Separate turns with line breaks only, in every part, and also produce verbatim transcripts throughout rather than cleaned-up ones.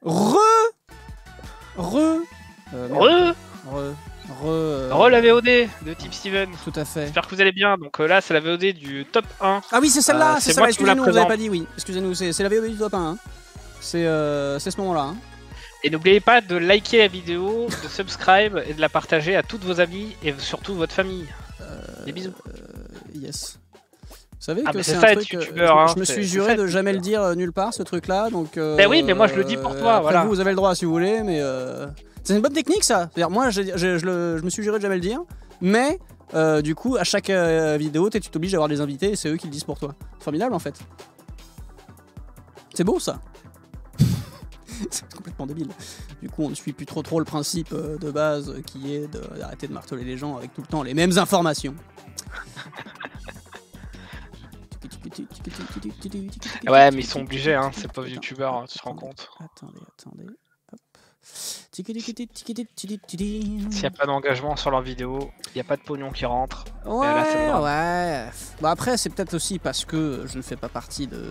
Re Re euh,
Re
Re Re, euh...
Re la V O D de Team Steven.
Tout à fait.
J'espère que vous allez bien. Donc euh, là, c'est la V O D du top un.
Ah oui, c'est celle-là,
euh,
c'est celle-là. Excusez-nous, vous avez pas dit oui. Excusez-nous, c'est la V O D du top un. Hein. C'est euh, ce moment-là. Hein. Et
n'oubliez pas de liker la vidéo, de subscribe et de la partager à toutes vos amis et surtout votre famille. Euh, Des bisous.
Euh, yes. Vous savez
ah
que c'est un
ça,
truc,
youtubeur,
euh,
hein,
je me suis juré
ça,
de jamais le dire euh, nulle part, ce truc-là, donc... Euh,
ben oui, mais moi je le dis pour toi,
après
voilà.
Vous, vous avez le droit si vous voulez, mais... Euh, c'est une bonne technique, ça. C'est-à-dire, moi, je, je, je, le, je me suis juré de jamais le dire, mais, euh, du coup, à chaque euh, vidéo, tu t'obliges à avoir des invités et c'est eux qui le disent pour toi. Formidable, en fait. C'est beau, ça. C'est complètement débile. Du coup, on ne suit plus trop trop le principe euh, de base euh, qui est d'arrêter de, de marteler les gens avec tout le temps les mêmes informations.
Ouais, mais ils sont obligés, hein, c'est pas youtubeur, hein, tu te rends compte.
Attendez, attendez.
S'il n'y a pas d'engagement sur leur vidéo, il n'y a pas de pognon qui rentre.
Ouais, là, ouais. Bah après, c'est peut-être aussi parce que je ne fais pas partie de, de,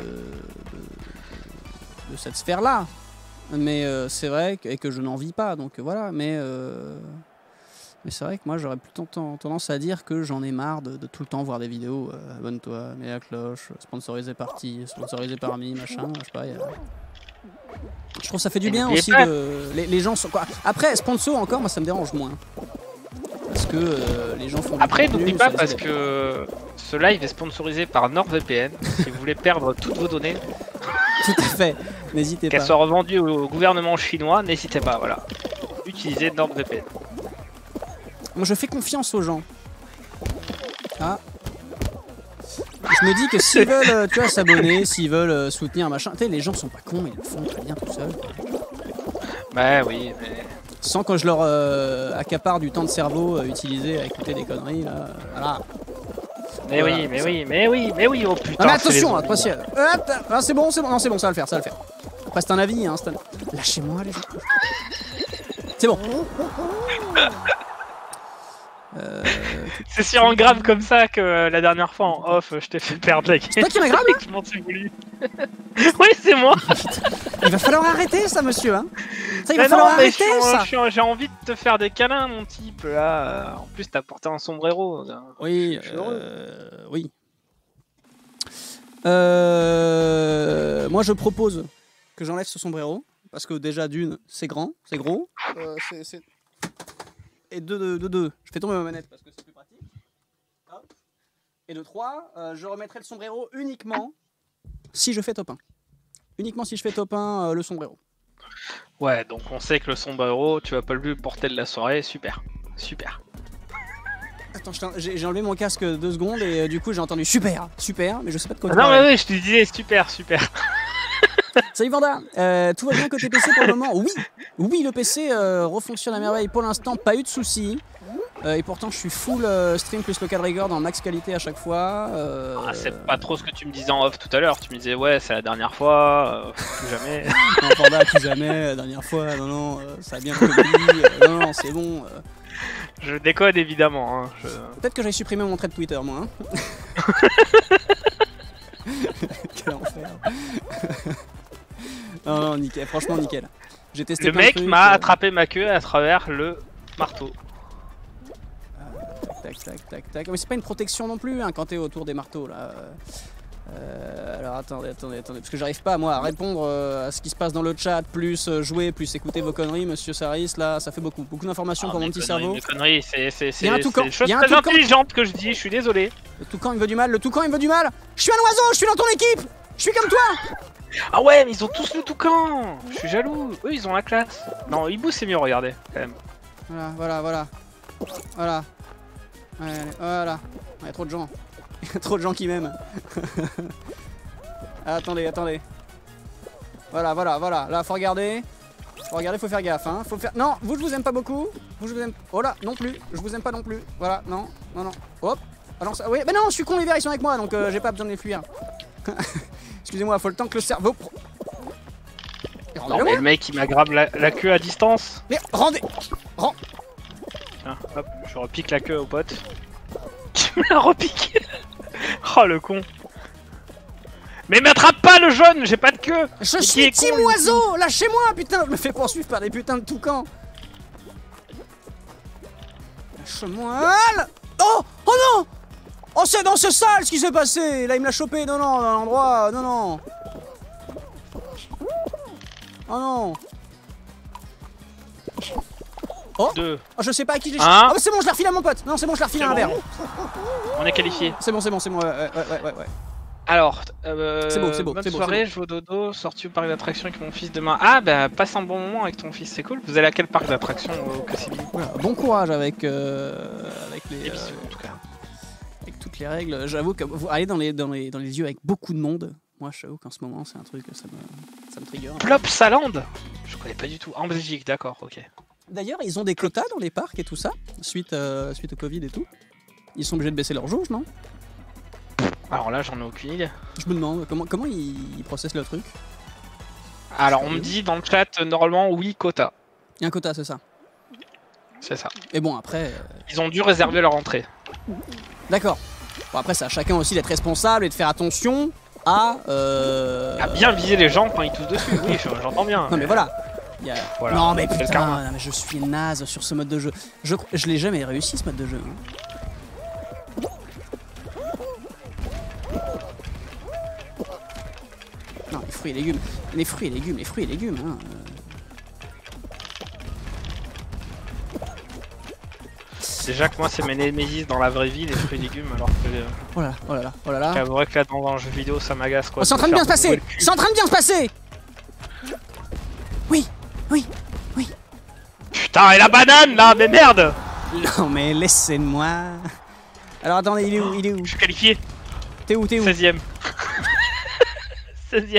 de cette sphère-là. Mais euh, c'est vrai que, et que je n'en vis pas, donc voilà. Mais, euh, mais c'est vrai que moi, j'aurais plutôt tendance à dire que j'en ai marre de, de tout le temps voir des vidéos. Euh, Abonne-toi, mets la cloche, sponsorisé par Ti, sponsorisé par Mi, machin, je sais pas. A... Je trouve que ça fait du bien aussi de... Les, les gens sont... Quoi. Après, sponsor encore, moi ça me dérange moins. Parce que euh, les gens font...
Après, n'oublie pas parce que ce live est sponsorisé par NordVPN. Si vous voulez perdre toutes vos données...
Tout à fait, n'hésitez pas.
Qu'elles soient revendues au gouvernement chinois, n'hésitez pas, voilà. Utilisez NordVPN.
Moi je fais confiance aux gens. Ah. Je me dis que s'ils veulent, tu vois, s'abonner, s'ils veulent euh, soutenir machin, tu sais, les gens sont pas cons, ils le font très bien tout seuls.
Bah oui, mais...
Sans que je leur euh, accapare du temps de cerveau euh, utilisé à écouter des conneries, là, voilà.
Mais voilà, oui, mais ça. oui, mais oui, mais oui, oh putain.
Non mais attention, attention. Ah, c'est bon, c'est bon, non c'est bon, ça va le faire, ça va le faire. Après c'est un avis, hein, c'est un... Lâchez-moi les gens. C'est bon.
Euh... C'est sur un grave comme ça que euh, la dernière fois en off, je t'ai fait perdre la game.
C'est toi qui m'as grave là.
Oui, c'est moi.
Il va falloir arrêter ça, monsieur, hein. Ça, il va
mais
falloir
non,
arrêter
mais
ça.
J'ai envie de te faire des câlins, mon type, là. En plus, t'as porté un sombrero.
Oui, euh... oui. Euh... Moi, je propose que j'enlève ce sombrero. Parce que déjà, d'une, c'est grand, c'est gros. Euh, c'est... Et de deux, de deux, je fais tomber ma manette parce que c'est plus pratique. Hop. Et de trois, euh, je remettrai le sombrero uniquement si je fais top un. Uniquement si je fais top un, euh, le sombrero.
Ouais, donc on sait que le sombrero, tu vas pas le porter de la soirée, super. Super.
Attends, j'ai enlevé mon casque deux secondes et euh, du coup j'ai entendu super, super, mais je sais pas de quoi.
Ah non, mais oui, je te disais super, super.
Salut Vanda, euh, tout va bien côté P C pour le moment? Oui, oui, le P C euh, refonctionne à merveille pour l'instant, pas eu de soucis. Euh, et pourtant je suis full euh, stream plus local record en max qualité à chaque fois. Euh...
Ah, c'est pas trop ce que tu me disais en off tout à l'heure, tu me disais ouais c'est la dernière fois, euh, plus jamais.
Non Vanda, plus jamais, la dernière fois, non non, euh, ça a bien pris, euh, non non c'est bon. Euh...
Je décode évidemment. Hein, je...
Peut-être que j'avais supprimé mon trait de Twitter moi. Hein. Quel enfer. Non, non, nickel, franchement nickel. J'ai testé
le mec m'a euh... attrapé ma queue à travers le marteau.
Euh, tac, tac, tac, tac. Mais c'est pas une protection non plus hein, quand t'es autour des marteaux là. Euh, alors attendez, attendez, attendez, parce que j'arrive pas moi à répondre euh, à ce qui se passe dans le chat, plus euh, jouer, plus écouter vos conneries, monsieur Saris. Là, ça fait beaucoup, beaucoup d'informations ah, pour mon petit cerveau.
Mes conneries, c'est
des choses
très intelligentes que je dis. Je suis désolé.
Le toucan il me veut du mal, le toucan il me veut du mal. Je suis un oiseau, je suis dans ton équipe. Je suis comme toi.
Ah ouais, mais ils ont tous le toucan. Je suis jaloux. Eux, ils ont la classe. Non, Hibou, c'est mieux, regardez, quand même.
Voilà, voilà, voilà. Voilà. Ouais, voilà. Il y a trop de gens. Il y a trop de gens qui m'aiment. Ah, attendez, attendez. Voilà, voilà, voilà. Là, faut regarder. Faut regarder, faut faire gaffe, hein. Faut faire... Non, vous, je vous aime pas beaucoup. Vous, je vous aime... Oh là, non plus. Je vous aime pas non plus. Voilà, non, non, non. Hop. Ah non, ça... Oui, mais non, je suis con, les verts, ils sont avec moi, donc euh, j'ai pas besoin de les fuir. Excusez-moi, faut le temps que le cerveau... Pro...
Non, mais le mec, il m'aggrave la, la queue à distance.
Mais rendez... Rends...
Tiens, hop, je repique la queue au pote. Tu me l'as repiqué. Oh, le con. Mais m'attrape pas le jaune, j'ai pas de queue.
Je suis Team Oiseau, lâchez-moi, putain, je me fais poursuivre par des putains de toucans. Lâche-moi. Oh, oh non. Oh, c'est dans ce sale ce qui s'est passé. Là, il me l'a chopé. Non, non, dans l'endroit. Non, non. Oh non. Oh,
Deux.
Oh, je sais pas à qui j'ai.
Un.
Oh, c'est bon, je l'ai refilé à mon pote. Non, c'est bon, je l'ai refilé à un
bon.
verre.
On est qualifié.
C'est bon, c'est bon, c'est bon. Ouais, ouais, ouais, ouais, ouais.
Alors, euh,
c'est beau, c'est beau.
Bonne
c'est beau,
soirée,
beau.
je vais au dodo, sorti au parc d'attractions avec mon fils demain. Ah, bah, passe un bon moment avec ton fils, c'est cool. Vous allez à quel parc d'attractions au Cassini?
Voilà, bon courage avec, euh, avec les.
Et bisous,
euh,
en tout cas.
Avec toutes les règles. J'avoue que vous allez dans les, dans, les, dans les lieux avec beaucoup de monde. Moi, j'avoue qu'en ce moment, c'est un truc, ça me, ça me trigger.
Plopsaland? Je connais pas du tout. En Belgique, d'accord, ok.
D'ailleurs, ils ont des quotas dans les parcs et tout ça, suite, euh, suite au Covid et tout. Ils sont obligés de baisser leur jauge, non?
Alors là, j'en ai aucune idée.
Je me demande comment, comment ils, ils processent le truc.
Alors, on me dit dans le chat, euh, normalement, oui, quota.
Il y a un quota, c'est ça.
C'est ça.
Et bon, après. Euh...
Ils ont dû réserver leur entrée.
D'accord. Bon, après, c'est à chacun aussi d'être responsable et de faire attention à. Euh...
À bien viser les gens quand ils toussent dessus. Oui, j'entends bien.
Non, mais voilà. Il y a...
voilà.
Non, mais putain, non, mais je suis naze sur ce mode de jeu. Je, je l'ai jamais réussi, ce mode de jeu. Hein. Non, les fruits et légumes. Les fruits et légumes, les fruits et légumes. Hein.
Déjà que moi, c'est mes némésis dans la vraie vie, les fruits et légumes, alors que. Euh...
Oh là là, oh là là, oh là là.
J'avouerais que là, dans un jeu vidéo, ça m'agace quoi.
Oh, c'est en train de bien se passer! C'est en train de bien se passer! Oui, oui, oui.
Putain, et la banane là, mais merde!
Non, mais laissez-moi. Alors attendez, il est où? Il est où?
Je suis qualifié.
T'es où? T'es où?
seizième. seizième.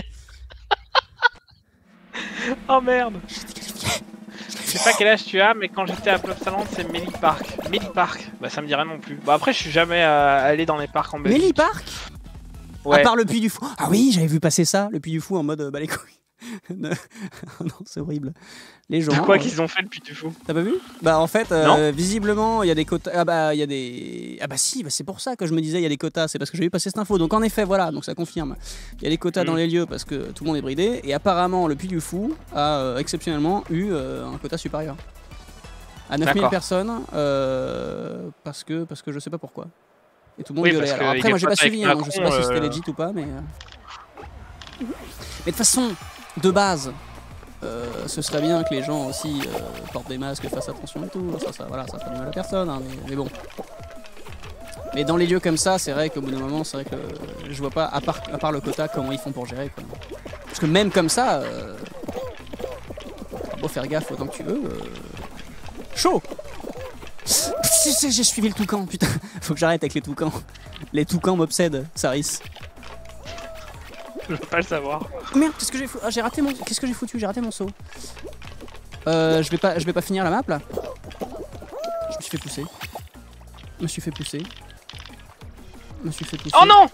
Oh merde. Je sais pas quel âge tu as, mais quand j'étais à Plopsaland, c'est Melly Park. Melly Park, bah ça me dit rien non plus. Bon après, je suis jamais euh, allé dans les parcs en Belgique.
Melly Park?
Ouais.
À part le Puy du Fou. Ah oui, j'avais vu passer ça, le Puy du Fou en mode euh, bah les couilles. Non, c'est horrible. Les gens.
De quoi
euh...
qu'ils ont fait le Puy du Fou?
T'as pas vu? Bah en fait, euh, visiblement, il y a des quotas. Ah bah il y a des. Ah bah si, bah, c'est pour ça que je me disais il y a des quotas. C'est parce que j'ai vu passer cette info. Donc en effet, voilà, donc ça confirme. Il y a des quotas mmh. dans les lieux parce que tout le monde est bridé. Et apparemment, le Puy du Fou a euh, exceptionnellement eu euh, un quota supérieur à neuf mille personnes euh, parce que parce que je sais pas pourquoi. Et tout le monde
oui,
gueulait. Alors après, moi j'ai pas suivi. Hein, je sais pas euh... si c'était legit ou pas, mais. Euh... Mais de toute façon, de base. Euh, ce serait bien que les gens aussi euh, portent des masques, fassent attention et tout. Ça, ça, voilà, ça fait du mal à personne, hein, mais, mais bon. Mais dans les lieux comme ça, c'est vrai qu'au bout d'un moment, c'est vrai que euh, je vois pas, à part, à part le quota, comment ils font pour gérer. Quoi. Parce que même comme ça, euh, t'as beau faire gaffe autant que tu veux. Euh... Chaud! J'ai suivi le toucan, putain. Faut que j'arrête avec les toucans. Les toucans m'obsèdent, Saris.
Je veux pas le savoir.
Merde, qu'est-ce que j'ai foutu? Ah, j'ai raté mon. Qu'est-ce que j'ai foutu? J'ai raté mon saut. Euh, je vais pas, je vais pas finir la map là. Je me suis fait pousser. Je me suis fait pousser. Je me suis fait pousser.
Oh non!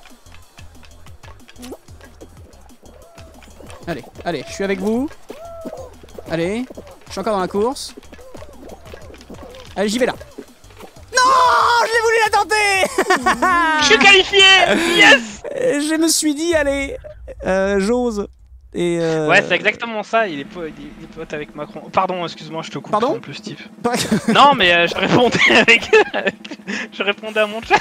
Allez, allez, je suis avec vous. Allez, je suis encore dans la course. Allez, j'y vais là. Non, je l'ai voulu la tenter.
Je suis qualifié. Yes.
Je me suis dit, allez. Euh, j'ose. Et euh...
Ouais, c'est exactement ça. Il est, po il est pote avec Macron. Pardon, excuse-moi, je te coupe.
Pardon
en plus, Steve. Non, mais euh, je répondais avec. Je répondais à mon chat.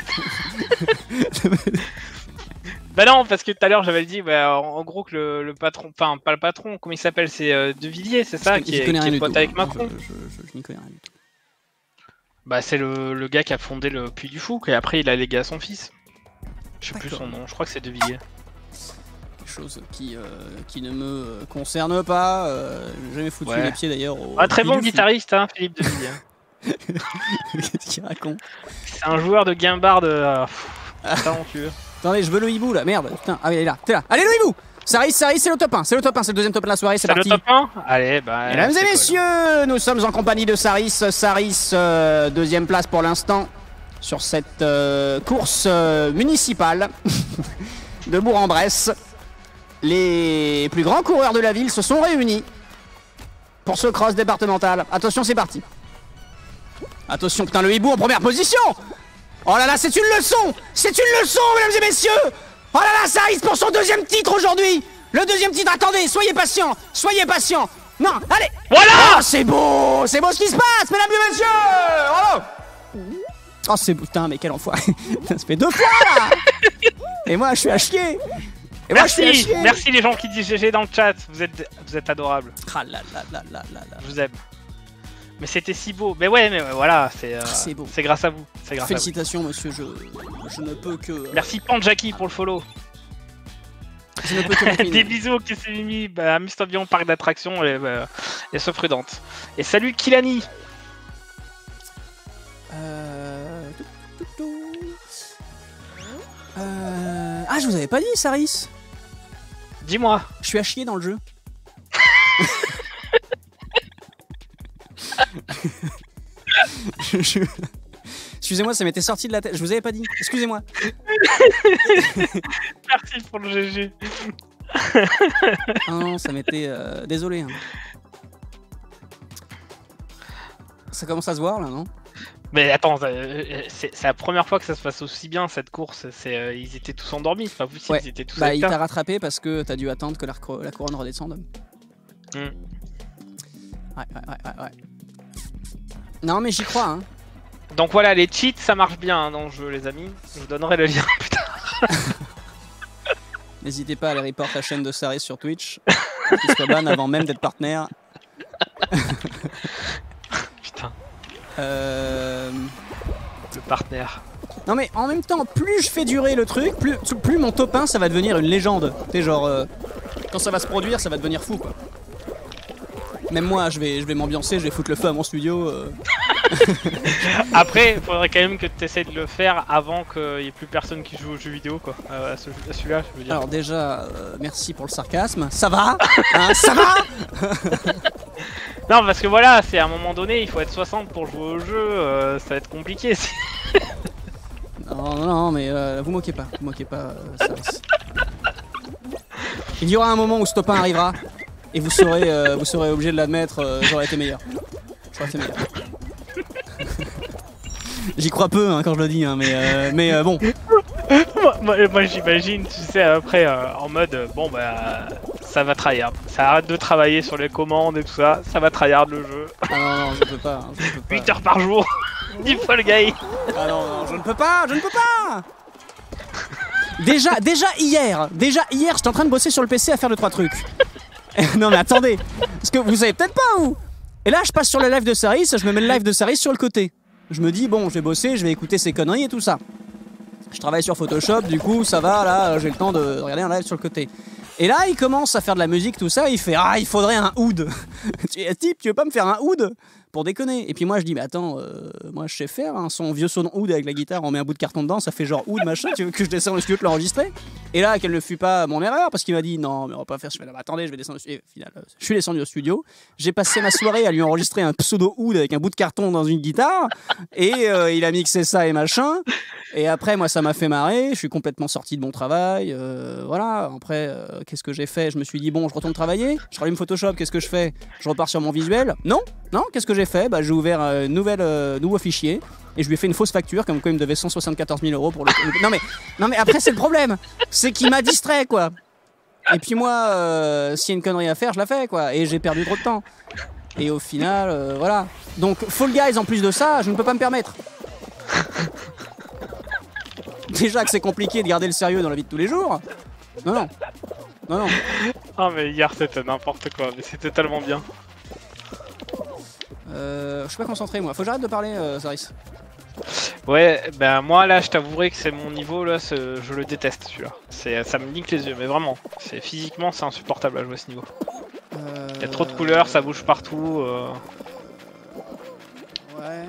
Bah non, parce que tout à l'heure j'avais dit, bah, en, en gros que le, le patron, enfin pas le patron, comment il s'appelle, c'est euh, De Villiers, c'est ça, qui est, qui est pote avec Macron.
Je, je, je, je n'y connais rien du tout.
Bah c'est le, le gars qui a fondé le Puy du Fou, et après il a légué à son fils. Je sais plus son nom, je crois que c'est De Villiers.
Chose qui, euh, qui ne me concerne pas. Euh, j'ai jamais foutu
ouais.
les pieds d'ailleurs.
Ah, très bon guitariste, hein, Philippe De Villiers.
Qu'est-ce qu'il raconte?
C'est un joueur de guimbarde euh, talentueux.
Attendez, je veux le hibou là, merde, putain. Ah oui, il est là, t'es là. Allez, le hibou! Saris, Saris, c'est le top un, c'est le top un, c'est le deuxième top un de la soirée, c'est parti.
C'est le top un? Allez, bah.
Mesdames et messieurs, cool. Nous sommes en compagnie de Saris. Saris, euh, deuxième place pour l'instant sur cette euh, course euh, municipale de Bourg-en-Bresse. Les plus grands coureurs de la ville se sont réunis pour ce cross départemental. Attention, c'est parti. Attention, putain, le hibou en première position. Oh là là, c'est une leçon. C'est une leçon, mesdames et messieurs. Oh là là, Saris pour son deuxième titre aujourd'hui. Le deuxième titre, attendez, soyez patient, soyez patient. Non, allez.
Voilà.
Oh, c'est beau, c'est beau ce qui se passe, mesdames et messieurs. Bravo. Oh, c'est beau, putain, mais quel enfoiré. Ça se fait deux fois là. Et moi, je suis à chier. Et moi,
merci,
je suis à chier.
Merci les gens qui disent G G dans le chat, vous êtes, vous êtes adorables.
Ah là là là là là là.
Je vous aime. Mais c'était si beau. Mais ouais, mais ouais, voilà, c'est euh,
c'est beau.
C'est grâce à vous. C'est grâce
Félicitations, monsieur. Je, je ne peux que. Euh...
Merci Panjaki pour le follow.
Je ne peux que
Des bisous, Kesselimi. Bah, amuse-toi bien au parc d'attractions et, bah, et sois prudente. Et salut Kilani.
Euh... Euh... Ah, je vous avais pas dit, Saris.
Dis-moi.
Je suis à chier dans le jeu. je... je... Excusez-moi, ça m'était sorti de la tête. Je vous avais pas dit. Excusez-moi.
Merci pour le G G.
Ah non, ça m'était... Euh... Désolé. Hein. Ça commence à se voir, là, non?
Mais attends, c'est la première fois que ça se passe aussi bien, cette course. Euh, ils étaient tous endormis, c'est pas possible,
ouais.
Ils étaient tous
bah,
à
il t'a rattrapé parce que t'as dû attendre que la, la couronne redescende.
Mm.
Ouais, ouais, ouais, ouais, ouais. Non, mais j'y crois, hein.
Donc voilà, les cheats, ça marche bien hein, dans le jeu, les amis. Je vous donnerai le lien plus tard.
N'hésitez pas à aller report la chaîne de Saris sur Twitch. Qu'il soit ban avant même d'être partenaire.
Putain.
Euh...
Le partenaire.
Non mais en même temps, plus je fais durer le truc, plus, plus mon top un ça va devenir une légende. Tu sais genre, euh, quand ça va se produire, ça va devenir fou quoi. Même moi, je vais, je vais m'ambiancer, je vais foutre le feu à mon studio. Euh...
Après, il faudrait quand même que tu essaies de le faire avant qu'il n'y ait plus personne qui joue aux jeux vidéo quoi. Euh, à, ce, à celui-là, je veux dire.
Alors déjà, euh, merci pour le sarcasme. Ça va hein, ça va.
Non, parce que voilà, c'est à un moment donné, il faut être soixante pour jouer au jeu, euh, ça va être compliqué.
non, non, non, mais euh, vous moquez pas, vous moquez pas, euh, Saris. Il y aura un moment où ce top un arrivera, et vous serez, euh, vous serez obligé de l'admettre, euh, j'aurais été meilleur. J'aurais été meilleur. J'y crois peu hein, quand je le dis, hein, mais, euh, mais euh, bon.
moi, moi, moi j'imagine, tu sais, après, euh, en mode, euh, bon bah... ça va tryhard. Ça arrête de travailler sur les commandes et tout ça, ça va tryhard le jeu.
Ah non, non, je peux pas. Hein, je peux pas.
huit heures par jour, il faut le gars.
Ah non, non, je ne peux pas, je ne peux pas. Déjà, déjà hier, déjà hier, j'étais en train de bosser sur le P C à faire deux trois trucs. Non mais attendez, parce que vous savez peut-être pas où. Et là, je passe sur le live de Saris, je me mets le live de Saris sur le côté. Je me dis, bon, je vais bosser, je vais écouter ses conneries et tout ça. Je travaille sur Photoshop, du coup, ça va, là, j'ai le temps de regarder un live sur le côté. Et là, il commence à faire de la musique, tout ça, il fait « Ah, il faudrait un oud !» Tu es type, tu veux pas me faire un oud? Pour déconner. Et puis moi, je dis « Mais attends, euh, moi, je sais faire un son vieux son oud avec la guitare, on met un bout de carton dedans, ça fait genre oud, machin, tu veux que je descende le studio te l'enregistrer ?» Et là, quelle ne fut pas mon erreur, parce qu'il m'a dit « Non, mais on va pas faire... » Je fais « Attendez, je vais descendre au studio. » Et au final, je suis descendu au studio, j'ai passé ma soirée à lui enregistrer un pseudo oud avec un bout de carton dans une guitare, et euh, il a mixé ça et machin. Et après, moi, ça m'a fait marrer, je suis complètement sorti de mon travail, euh, voilà. Après, euh, qu'est-ce que j'ai fait? Je me suis dit, bon, je retourne travailler, je rallume Photoshop, qu'est-ce que je fais? Je repars sur mon visuel. Non, non, qu'est-ce que j'ai fait? Bah, j'ai ouvert un nouvel, euh, nouveau fichier, et je lui ai fait une fausse facture, comme quoi il me devait cent soixante-quatorze mille euros pour le... Non mais, non mais après, c'est le problème, c'est qu'il m'a distrait, quoi. Et puis moi, euh, s'il y a une connerie à faire, je la fais, quoi, et j'ai perdu trop de temps. Et au final, euh, voilà. Donc, Fall Guys, en plus de ça, je ne peux pas me permettre. Déjà que c'est compliqué de garder le sérieux dans la vie de tous les jours. Non, non. Non, non.
Ah, mais hier c'était n'importe quoi, mais c'était tellement bien.
Euh, je suis pas concentré moi. Faut que j'arrête de parler, euh, Saris.
Ouais, ben moi là, je t'avouerai que c'est mon niveau là, je le déteste celui-là. Ça me nique les yeux, mais vraiment. Physiquement, c'est insupportable à jouer à ce niveau.
Euh...
Il y a trop de couleurs, ça bouge partout. Euh...
Ouais.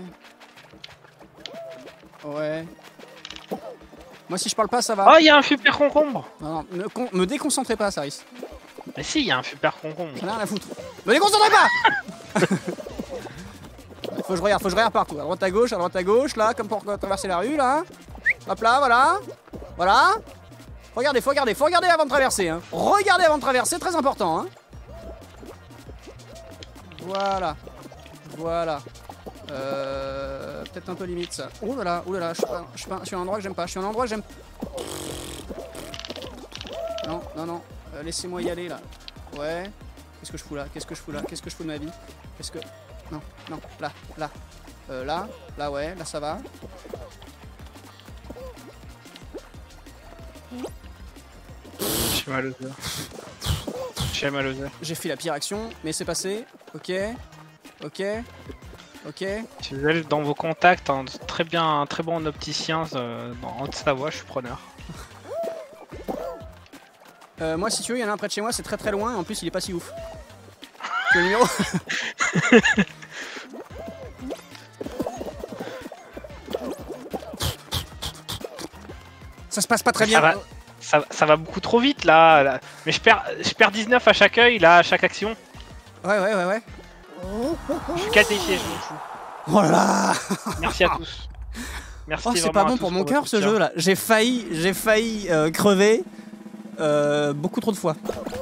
Ouais. Moi si je parle pas ça va.
Oh il y a un super concombre.
Non, non, me, con me déconcentrez pas Saris.
Mais si il y a un super concombre.
J'en ai rien à foutre. Me déconcentrez pas. Faut que je regarde, faut que je regarde partout. À droite à gauche, à droite à gauche, là, comme pour traverser la rue là. Hop là, voilà. Voilà. Regardez, faut regarder, faut regarder avant de traverser. Hein. Regardez avant de traverser, très important. Hein. Voilà. Voilà. Euh, Peut-être un peu limite ça. Ouh là là, ouh là là, je suis, pas, je, suis pas, je suis à un endroit que j'aime pas. Je suis à un endroit que j'aime. non, non. Euh, Laissez-moi y aller là. Ouais. Qu'est-ce que je fous là? Qu'est-ce que je fous là? Qu'est-ce que je fous de ma vie? Qu'est-ce que... Non, non, là, là. Euh, là, là, ouais, là ça va.
J'ai mal aux heures. J'ai mal aux heures.
J'ai fait la pire action, mais c'est passé. Ok. Ok. Ok.
Si vous êtes dans vos contacts, un très bien, un très bon opticien euh, dans Haute-Savoie, je suis preneur.
Euh, moi, si tu veux, il y en a un près de chez moi, c'est très très loin, et en plus, il est pas si ouf. Que le numéro. Ça se passe pas très bien.
Ça va, ça, ça va beaucoup trop vite là, là. Mais je perds, je perds dix-neuf à chaque œil, là, à chaque action.
Ouais, ouais, ouais, ouais.
Je suis qualifié, je m'en fous.
Oh là là.
Merci à tous. Merci
Oh, c'est
vraiment
pas
à
bon
tous
pour mon cœur
votre
ce
soutien.
jeu là. J'ai failli, j'ai failli euh, crever euh, beaucoup trop de fois.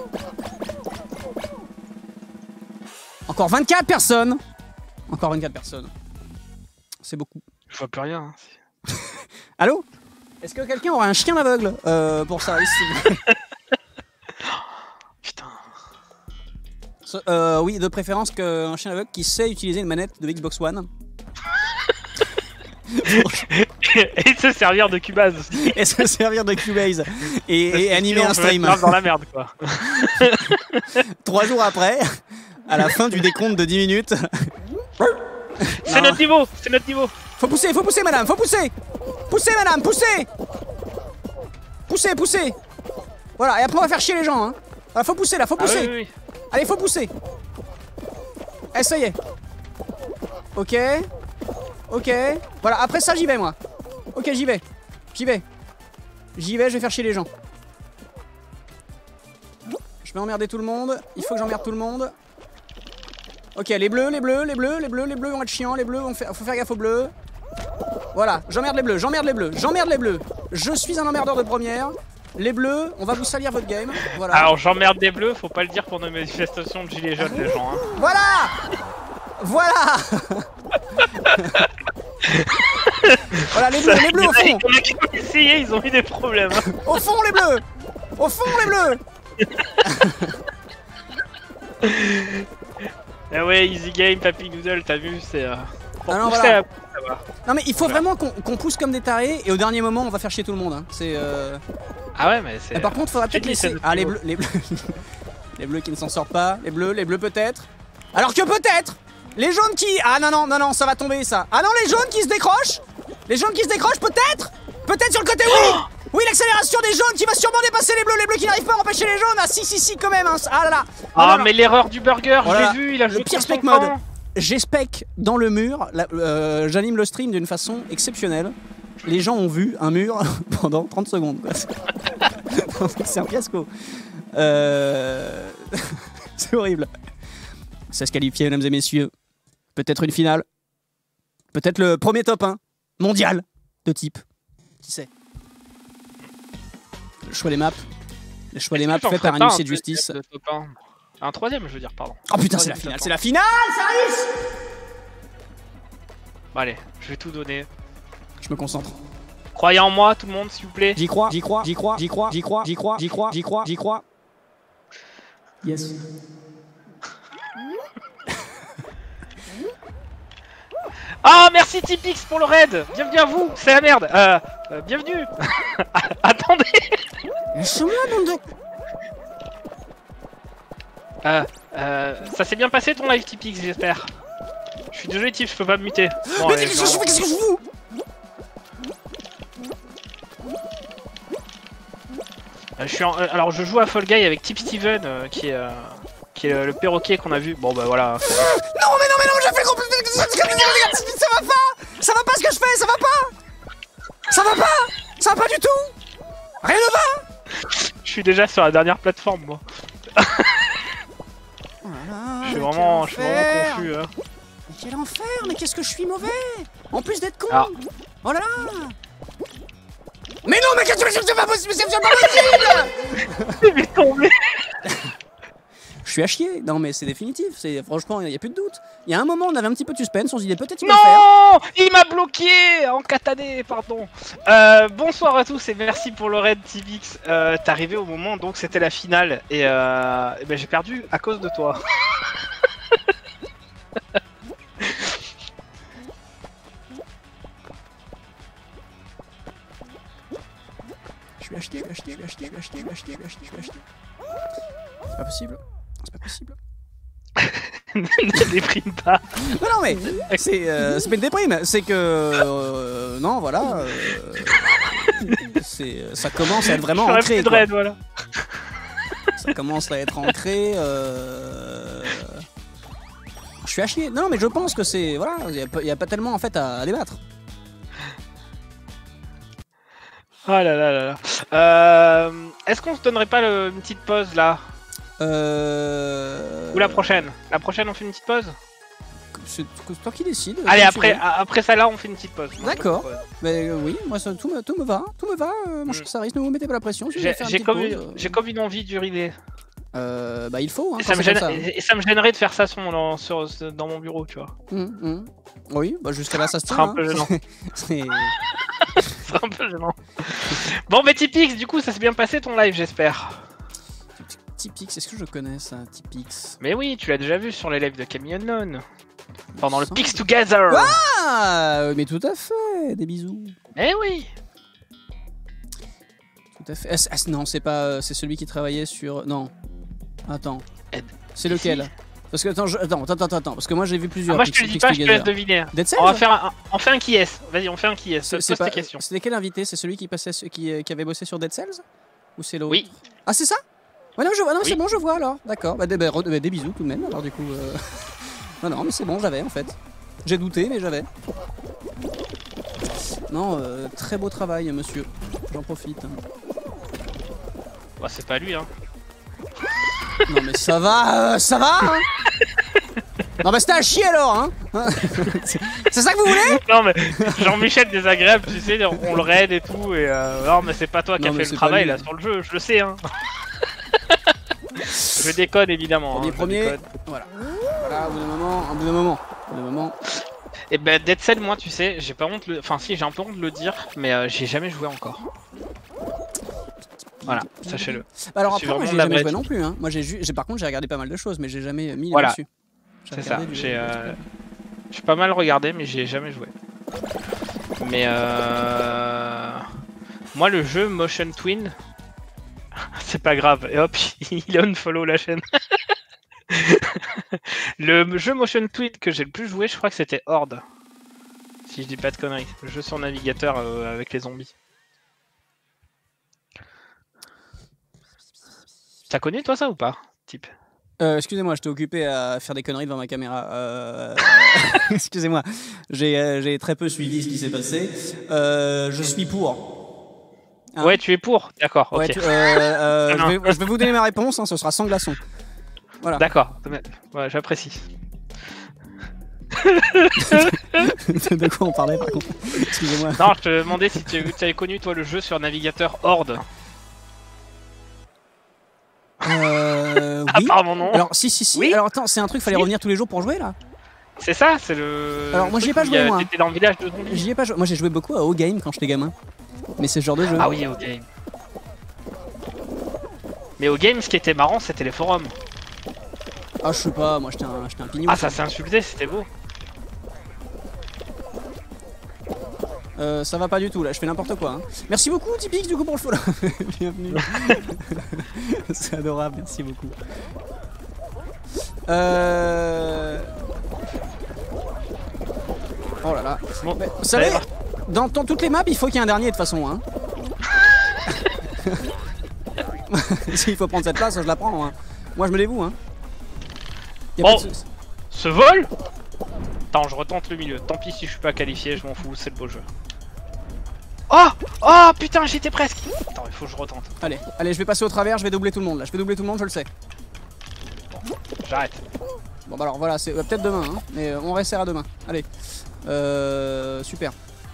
Encore vingt-quatre personnes. Encore vingt-quatre personnes. C'est beaucoup.
Je vois plus rien. Hein.
Allô? Est-ce que quelqu'un aurait un chien aveugle euh, pour ça ici?
Putain.
euh, Oui, de préférence qu'un chien aveugle qui sait utiliser une manette de Xbox One.
Et se servir de Cubase aussi.
Et se servir de Cubase. Et, et animer un stream.
Dans la merde quoi.
Trois jours après, à la fin du décompte de dix minutes.
C'est notre niveau, c'est notre niveau.
Faut pousser, faut pousser madame, faut pousser. Poussez madame, poussez. Poussez, poussez. Voilà, et après on va faire chier les gens. Hein. Voilà, faut pousser là, faut pousser.
Ah, oui, oui, oui.
Allez, faut pousser. Eh, ça y est. Ok. Ok. Voilà, après ça j'y vais moi. Ok, j'y vais. J'y vais. J'y vais, je vais faire chier les gens. Je vais emmerder tout le monde. Il faut que j'emmerde tout le monde. Ok, les bleus, les bleus, les bleus, les bleus, les bleus vont être chiants, les bleus vont faire... Faut faire gaffe aux bleus. Voilà, j'emmerde les bleus, j'emmerde les bleus, j'emmerde les bleus. Je suis un emmerdeur de première. Les bleus, on va vous salir votre game. Voilà.
Alors j'emmerde des bleus, faut pas le dire pour nos manifestations de gilets jaunes les gens. Hein.
Voilà. Voilà. Voilà, les bleus, les bleus au fond.
Il y en a qui ont essayé, ils ont eu des problèmes.
Au fond les bleus. Au fond les bleus.
Ah ouais, easy game, Papy Noodle, t'as vu, c'est... Euh, pour
Ah non,
pousser
voilà.
à... ça va.
Non mais il faut
Voilà.
vraiment qu'on qu'on pousse comme des tarés et au dernier moment on va faire chier tout le monde. Hein. C'est. Euh...
Ah ouais, mais c'est...
Et par contre, faudra peut-être
dit, c'est
laisser.
notre
Ah les
niveau.
bleus, les bleus, les bleus qui ne s'en sortent pas. Les bleus, les bleus peut-être. Alors que peut-être les jaunes qui. Ah non non non non, ça va tomber ça. Ah non les jaunes qui se décrochent. Les jaunes qui se décrochent peut-être. Peut-être sur le côté oui. Oui l'accélération des jaunes qui va sûrement dépasser les bleus. Les bleus qui n'arrivent pas à empêcher les jaunes. Ah si si si quand même. Hein. Ah là là.
Ah
non, non.
mais l'erreur du burger,
Voilà.
je l'ai vu, il a
Le
joué
pire
contre son
spec mode.
camp.
J'ai spec dans le mur, la- euh, j'anime le stream d'une façon exceptionnelle. Les gens ont vu un mur pendant trente secondes. quoi. C'est un fiasco. Euh... C'est horrible. Ça se qualifie, mesdames et messieurs. Peut-être une finale. Peut-être le premier top un mondial de type. Qui sait? Le choix des maps. Le choix des maps
Est-ce que j'en
fait par
ferais
un
pas
huissier de
deuxième
justice.
de top un? Un troisième, je veux dire, pardon.
Oh putain, c'est la
Troisième
finale,
top
c'est
un.
la finale, Saris!
Bon, allez, je vais tout donner.
Je me concentre.
Croyez en moi, tout le monde, s'il vous plaît.
J'y crois, j'y crois, j'y crois, j'y crois, j'y crois, j'y crois, j'y crois, j'y crois, j'y crois. Yes.
Ah, merci Tipix pour le raid. Bienvenue à vous, c'est la merde. Euh, euh bienvenue. Attendez.
Laisse-moi, bande de...
Euh, euh, ça s'est bien passé ton live Tipix, j'espère. Je suis désolé Tips, je peux pas me muter. Bon,
Mais
allez,
qu'est-ce que je
je-
fous, qu'est-ce que je fous?
Euh, je suis en- euh, alors je joue à Fall Guy avec Tip Steven euh, qui est euh, qui est euh, le perroquet qu'on a vu. Bon bah voilà.
Non, mais non, mais non, j'ai fait complètement... Ça va pas. Ça va pas ce que je fais, ça va pas. Ça va pas. Ça va pas du tout. Rien ne va.
Je suis déjà sur la dernière plateforme moi.
Oh là là,
Je suis
mais
vraiment,
quel
je suis vraiment
enfer.
confus. Hein.
Mais quel enfer, mais qu'est-ce que je suis mauvais. En plus d'être con.
Ah.
Oh là là. Mais non, mais qu'est-ce que c'est pas possible, c'est pas possible.
Il est tombé.
Je Je suis à chier. Non, mais c'est définitif. C'est franchement, il n'y a plus de doute. Il y a un moment, on avait un petit peu de suspense. On se disait peut-être il va le faire.
Non, il m'a bloqué en katané, pardon. Euh, bonsoir à tous et merci pour le raid Tibix. Euh, T'es arrivé au moment donc c'était la finale et, euh, et ben, j'ai perdu à cause de toi.
Je suis acheté, je suis acheté, je suis acheté, je suis acheté, je suis acheté, je suis acheté. C'est pas possible. C'est pas possible.
Ne déprime pas.
Non, non, mais c'est euh, pas une déprime. C'est que. Euh, non, voilà. Euh, c'est, ça commence à être vraiment ancré.
Plus de raid, voilà.
Ça commence à être ancré. Euh... Je suis à chier. Non, mais je pense que c'est. Voilà, il n'y a, a pas tellement en fait à, à débattre.
Oh là là là là. Euh, Est-ce qu'on se donnerait pas le, une petite pause là?
Euh...
Ou la prochaine? La prochaine on fait une petite pause?
C'est toi qui décide.
Allez, après, après ça là on fait une petite pause.
D'accord. Mais euh, oui, moi ça, tout, me, tout me va. Tout me va, euh, mon cher Saris, ne vous mettez pas la pression. Si
J'ai comme,
euh...
comme une envie d'uriner.
Euh, bah il faut. Hein,
et, ça me
gêne,
ça, hein. et ça me gênerait de faire ça sur mon, sur, dans mon bureau, tu vois.
Mmh, mmh. Oui, bah jusqu'à là ça se tient.
Ce sera un peu gênant. C'est un peu gênant. Bon, mais Tipix, du coup, ça s'est bien passé ton live, j'espère.
Tipix, est-ce que je connais ça, Tipix?
Mais oui, tu l'as déjà vu sur les lives de Camille Unknown. Pendant le Pix Together.
Ah, mais tout à fait, des bisous.
Eh oui.
Tout à fait. Ah, non, c'est pas, c'est celui qui travaillait sur. Non. Attends. C'est lequel? Parce que attends, je... attends, attends, attends, attends, parce que moi j'ai vu plusieurs.
Ah, moi je te le dis pas, je te laisse deviner.
Dead Cells.
On va faire un, on fait un qui est. Vas-y, on fait un qui est.
C'est pas. C'était quel invité? C'est celui qui passait, qui, qui avait bossé sur Dead Cells? Ou c'est l'autre?
Oui.
Ah c'est ça? Ouais non, je vois. Non,
oui.
C'est bon, je vois alors. D'accord. Bah, des, bah, des bisous tout de même. Alors du coup. Euh... non non, mais c'est bon, j'avais en fait. J'ai douté, mais j'avais. Non, euh, très beau travail, monsieur. J'en profite.
Bah c'est pas lui, hein.
Non mais ça va, euh, ça va hein. Non mais c'était à chier alors hein. C'est ça que vous voulez?
Non mais Jean-Michel désagréable, tu sais, on le raid et tout et euh... non mais c'est pas toi qui as fait le travail là sur le jeu, je le sais hein. Je déconne évidemment.
Premier
hein,
premier.
Déconne.
Voilà. Voilà, au bout d'un moment, un bout d'un moment, au bout d'un moment.
Et ben Dead Cell, moi tu sais, j'ai pas honte, le... enfin si j'ai un peu honte de le dire, mais euh, j'ai jamais joué encore. Voilà, sachez-le.
Bah alors après, moi j'ai jamais joué non plus. Hein. Moi j'ai par contre j'ai regardé pas mal de choses, mais j'ai jamais mis
voilà.
dessus.
C'est ça. J'ai euh... pas mal regardé, mais j'y ai jamais joué. Mais euh... moi le jeu Motion Twin, c'est pas grave. Et hop, il unfollow la chaîne. Le jeu Motion Twin que j'ai le plus joué, je crois que c'était Horde. Si je dis pas de conneries. Le jeu sur navigateur euh, avec les zombies. T'as connu toi ça ou pas, type?
euh, Excusez-moi, j'étais occupé à faire des conneries devant ma caméra. Euh... Excusez-moi, j'ai euh, très peu suivi ce qui s'est passé. Euh, je suis pour.
Hein? Ouais, tu es pour, d'accord.
Ouais,
okay.
tu, euh, euh, je, vais, je vais vous donner ma réponse, hein, ce sera sans glaçon. Voilà.
D'accord, ouais, j'apprécie.
De quoi on parlait par contre? Excusez-moi.
Non, je te demandais si tu avais connu toi le jeu sur navigateur Horde.
Euh, oui.
Apparemment non.
Alors si si si. Oui. Alors attends, c'est un truc, fallait si. revenir tous les jours pour jouer là.
C'est ça, c'est le.
Alors moi j'y ai pas joué moi.
T'étais dans le village de zombies.
J'y ai pas joué. Moi j'ai joué beaucoup à O-Game quand j'étais gamin. Mais c'est ce genre de jeu.
Ah oui, O-Game. Mais O-Game, ce qui était marrant, c'était les forums.
Ah je sais pas, moi j'étais un, un pignon.
Ah ça s'est insulté, c'était beau.
Euh, ça va pas du tout là, je fais n'importe quoi. Hein. Merci beaucoup Tipix du coup pour le follow. Bienvenue. C'est adorable, merci beaucoup. Euh... Oh là là. Bon, mais, vous savez, dans, dans toutes les maps, il faut qu'il y ait un dernier de toute façon. Hein. S'il faut prendre cette place, je la prends. Hein. Moi je me dévoue. Hein.
Bon, ce vol. Attends, je retente le milieu. Tant pis si je suis pas qualifié, je m'en fous, c'est le beau jeu. Oh oh putain, j'étais presque. Attends, il faut que je retente.
Allez, allez, je vais passer au travers, je vais doubler tout le monde là. Je vais doubler tout le monde, je le sais.
Bon, j'arrête.
Bon bah alors voilà, c'est euh, peut-être demain, hein, mais on restera demain. Allez, euh, super.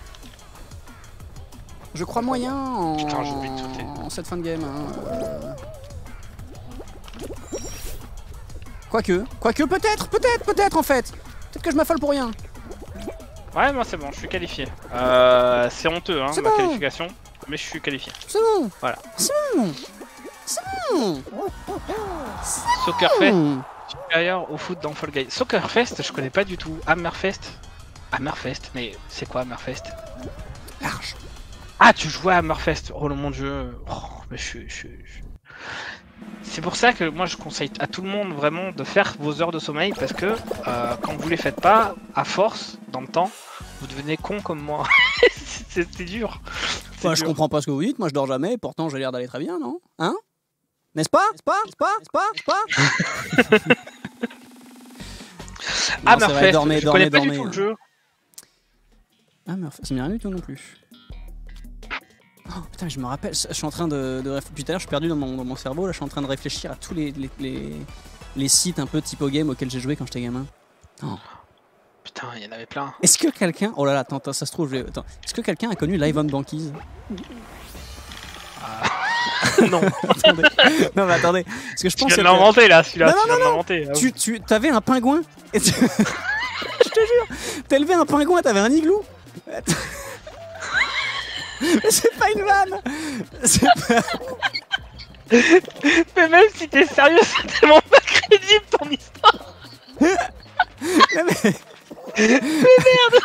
Je crois moyen en,
putain,
en cette fin de game. Hein, euh... Quoique, quoique peut-être, peut-être, peut-être en fait. Peut-être que je m'affole pour rien.
Ouais, moi c'est bon, je suis qualifié. Euh, c'est honteux, hein, ma
bon.
qualification, mais je suis qualifié.
C'est bon.
Voilà.
C'est bon. C'est bon.
Soccerfest supérieur au foot dans Fall Guys. Soccerfest, je connais pas du tout. Hammerfest. Hammerfest, mais c'est quoi Hammerfest?
Large.
Ah, tu jouais à Hammerfest. Oh le mon dieu. Oh, mais je suis. Je, je... C'est pour ça que moi je conseille à tout le monde vraiment de faire vos heures de sommeil parce que euh, quand vous les faites pas, à force, dans le temps, vous devenez con comme moi. C'est dur.
Enfin, je comprends pas ce que vous dites, moi je dors jamais et pourtant j'ai l'air d'aller très bien, non? Hein? N'est-ce pas? N'est-ce pas? N'est-ce pas? N'est-ce pas? N'est-ce pas?
Hammerfest,
dormez,
je
dormez,
connais pas
dormez.
du tout le jeu.
Hammerfest, ça me dit rien du tout non plus. Oh, putain, je me rappelle, je suis en train de, de réfléchir. Depuis tout à l'heure, je suis perdu dans mon, dans mon cerveau. Là, je suis en train de réfléchir à tous les, les, les, les sites un peu typo game auxquels j'ai joué quand j'étais gamin. Oh.
Putain, il y en avait plein.
Est-ce que quelqu'un. Oh là là, attends, attends, ça se trouve. Je vais... Attends. Est-ce que quelqu'un a connu Live on Banquise?
Ah. Non.
Attendez. Non, mais attendez. Parce que je pense
tu viens
que.
de l'inventer là, celui-là.
Non,
tu
non,
viens de
non,
l'inventer. Ah,
Tu, tu avais un pingouin et tu... Je te jure, t'as élevé un pingouin, t'avais un igloo. Mais c'est pas une vanne. C'est pas...
Mais même si t'es sérieux, c'est tellement pas crédible ton histoire.
Mais, mais...
Mais merde.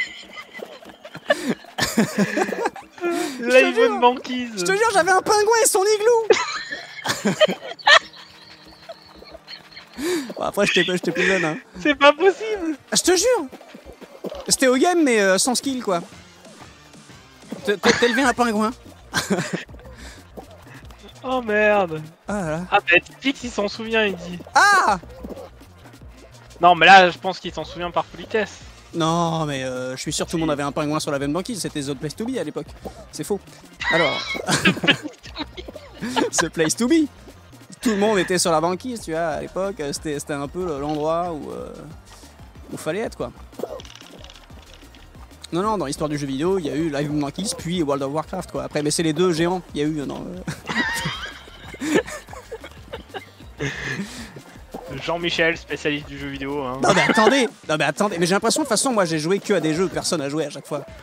Live on Banquise.
Je te jure, j'avais un pingouin et son igloo. Bon, après, j'étais plus jeune. Hein.
C'est pas possible.
Je te jure. C'était au game, mais euh, sans skill, quoi. T'as élevé un pingouin.
Oh merde.
Ah là là.
Ah bah typique, il s'en souvient, il dit.
Ah.
Non, mais là, je pense qu'il s'en souvient par politesse.
Non, mais euh, je suis sûr que tout le monde avait un pingouin sur la veine banquise. C'était The Place to Be à l'époque. C'est faux. Alors. The Place to Be. Tout le monde était sur la banquise, tu vois, à l'époque. C'était un peu l'endroit où euh, où fallait être, quoi. Non, non, dans l'histoire du jeu vidéo, il y a eu Live on Banquise, puis World of Warcraft, quoi. Après, mais c'est les deux géants. Il y a eu dans. Euh...
Jean-Michel, spécialiste du jeu vidéo. Hein.
Non mais attendez, non mais attendez, mais j'ai l'impression de toute façon moi j'ai joué que à des jeux que personne n'a joué à chaque fois.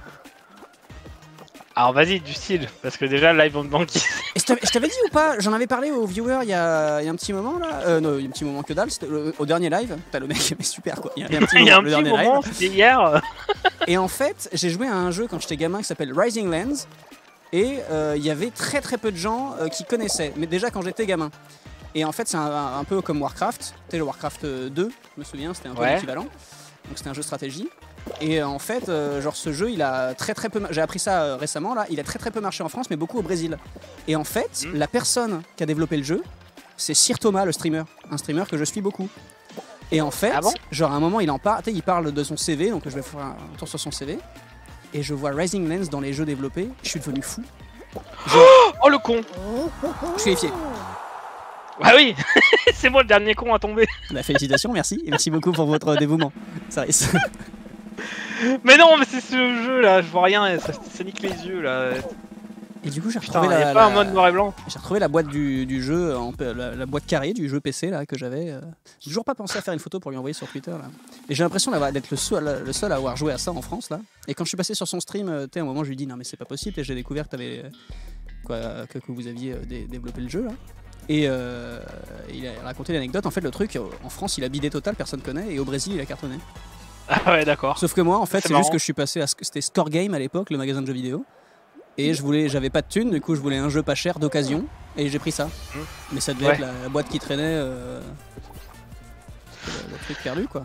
Alors vas-y, du style, parce que déjà Live on Banquise.
Et je t'avais dit ou pas, j'en avais parlé aux viewers il y a, il y a un petit moment là, euh, non il y a un petit moment que dalle, le, au dernier live, t'as le mec mais super quoi, il y a, il y a un petit
il y a
moment,
un
le
petit
dernier
moment,
live.
c'était hier.
Et en fait j'ai joué à un jeu quand j'étais gamin qui s'appelle Rising Lands et euh, il y avait très très peu de gens euh, qui connaissaient, mais déjà quand j'étais gamin. Et en fait c'est un, un, un peu comme Warcraft, tu sais le Warcraft deux, je me souviens, c'était un peu ouais. l'équivalent. Donc c'était un jeu stratégie. Et euh, en fait, euh, genre ce jeu, il a très très peu, j'ai appris ça euh, récemment là, il a très très peu marché en France, mais beaucoup au Brésil. Et en fait, mmh. la personne qui a développé le jeu, c'est Sir Thomas, le streamer, un streamer que je suis beaucoup. Et en fait, ah bon genre à un moment, il en parle, tu sais, il parle de son C V, donc je vais faire un tour sur son C V. Et je vois Rising Lands dans les jeux développés, je suis devenu fou.
Genre... Oh le con.
Je suis éfié.
Ah oui, c'est moi le dernier con à tomber.
Bah, félicitations, merci, et merci beaucoup pour votre dévouement. Ça risque.
Mais non, mais c'est ce jeu là, je vois rien, ça, ça nique les yeux là.
Et du coup, j'ai retrouvé
Putain,
la,
y a pas
la...
un mode noir et blanc.
J'ai retrouvé la boîte du, du jeu, en, la, la boîte carrée du jeu P C là que j'avais. Euh... J'ai toujours pas pensé à faire une photo pour lui envoyer sur Twitter là. Et j'ai l'impression d'être le seul, le seul à avoir joué à ça en France là. Et quand je suis passé sur son stream, tu sais, à un moment, je lui dis non mais c'est pas possible. Et j'ai découvert que t'avais quoi, que, que vous aviez dé développé le jeu là. Et euh, il a raconté l'anecdote. En fait, le truc, en France, il a bidé total, personne connaît. Et au Brésil, il a cartonné.
Ah ouais, d'accord.
Sauf que moi, en fait, c'est juste que je suis passé à. C'était Score Game à l'époque, le magasin de jeux vidéo. Et je voulais, j'avais pas de thunes, du coup, je voulais un jeu pas cher d'occasion. Et j'ai pris ça. Mmh. Mais ça devait ouais. être la, la boîte qui traînait. Euh, le, le truc perdu, quoi.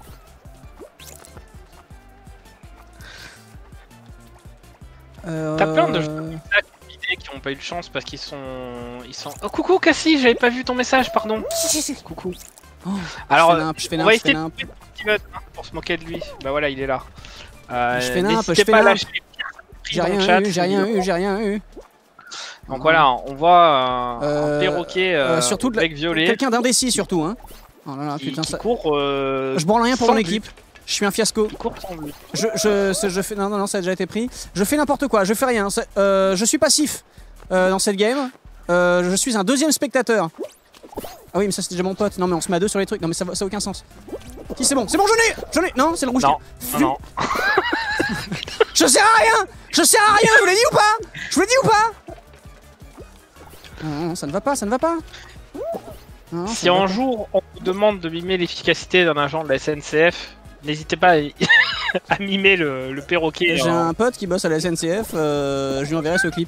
Euh, T'as plein de jeux qui ont pas eu de chance parce qu'ils sont ils sont oh coucou Cassie, j'avais pas vu ton message, pardon. Coucou.
Oh,
alors
je fais
on va essayer de pour se moquer de lui. Bah voilà, il est là. Euh,
je fais n'importe, je fais n'importe. J'ai rien eu, j'ai rien eu, j'ai rien eu.
Donc voilà, on voit un, euh, un perroquet euh,
euh, surtout
avec violet.
Quelqu'un d'indécis surtout hein. Oh là là,
qui,
putain
qui
ça.
Court, euh,
je branle rien pour mon équipe. Je suis un fiasco. Je, je, je fais non non non ça a déjà été pris. Je fais n'importe quoi. Je fais rien. Euh, je suis passif euh, dans cette game. Euh, je suis un deuxième spectateur. Ah oui, mais ça c'était déjà mon pote. Non, mais on se met à deux sur les trucs. Non, mais ça, ça a aucun sens. Si, c'est bon, c'est bon, j'en ai J'en ai Non, c'est le rouge.
Non, non, non.
Je sers à rien Je sers à rien, je vous l'ai dit ou pas Je vous l'ai dit ou pas Non, non, ça ne va pas, ça ne va pas. Non,
si un jour on vous demande de mimer l'efficacité d'un agent de la S N C F, n'hésitez pas à, à mimer le, le perroquet.
J'ai
en...
un pote qui bosse à la S N C F, euh, je lui enverrai ce clip.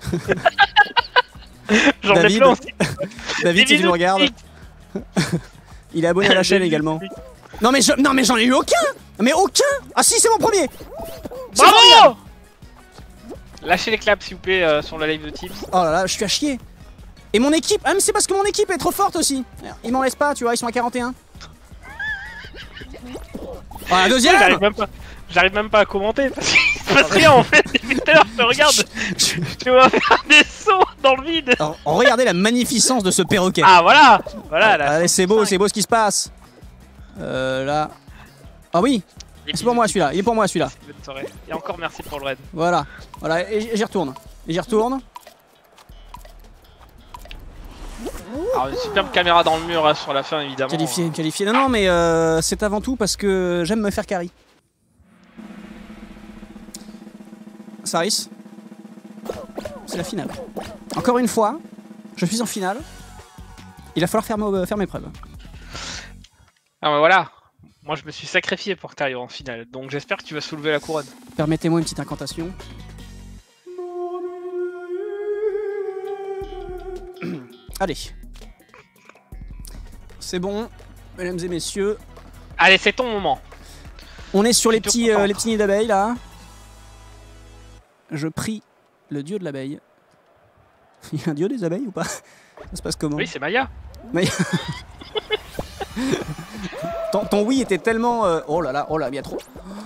J'en ai
David,
plein aussi.
David, si tu nous regardes. Il est abonné à la chaîne également. Non mais je, non mais j'en ai eu aucun. Mais aucun. Ah si, c'est mon premier.
Bravo. Lâchez les claps s'il vous plaît euh, sur la live de Tips.
Oh là là, je suis à chier. Et mon équipe, ah mais c'est parce que mon équipe est trop forte aussi. Ils m'en laissent pas, tu vois, ils sont à quarante et un. Oh, la deuxième.
J'arrive même pas. J'arrive même pas à commenter parce qu'il se passe rien en fait. Depuis tout à l'heure, je regarde. Tu vas faire des sauts dans le vide.
Alors, regardez la magnificence de ce perroquet.
Ah voilà. Voilà. Là,
allez, c'est beau, c'est beau ce qui se passe. Euh, là. Ah oui. C'est pour moi celui-là. Il est pour moi celui-là.
Et encore merci pour le raid.
Voilà. Voilà. Et j'y retourne. Et j'y retourne.
Alors une superbe caméra dans le mur hein, sur la fin évidemment.
Qualifié, qualifié. Non non mais euh, c'est avant tout parce que j'aime me faire carry. Saris, c'est la finale. Encore une fois, je suis en finale. Il va falloir faire, me, faire mes preuves.
Ah bah voilà. Moi je me suis sacrifié pour que tu arrives en finale. Donc j'espère que tu vas soulever la couronne.
Permettez-moi une petite incantation. Allez. C'est bon, mesdames et messieurs.
Allez, c'est ton moment.
On est sur les petits, euh, les petits nids d'abeilles là. Je prie le dieu de l'abeille. Il y a un dieu des abeilles ou pas? Ça se passe comment?
Oui, c'est Maya.
Maya. ton, ton oui était tellement... Euh... Oh là là, oh là, il y a trop...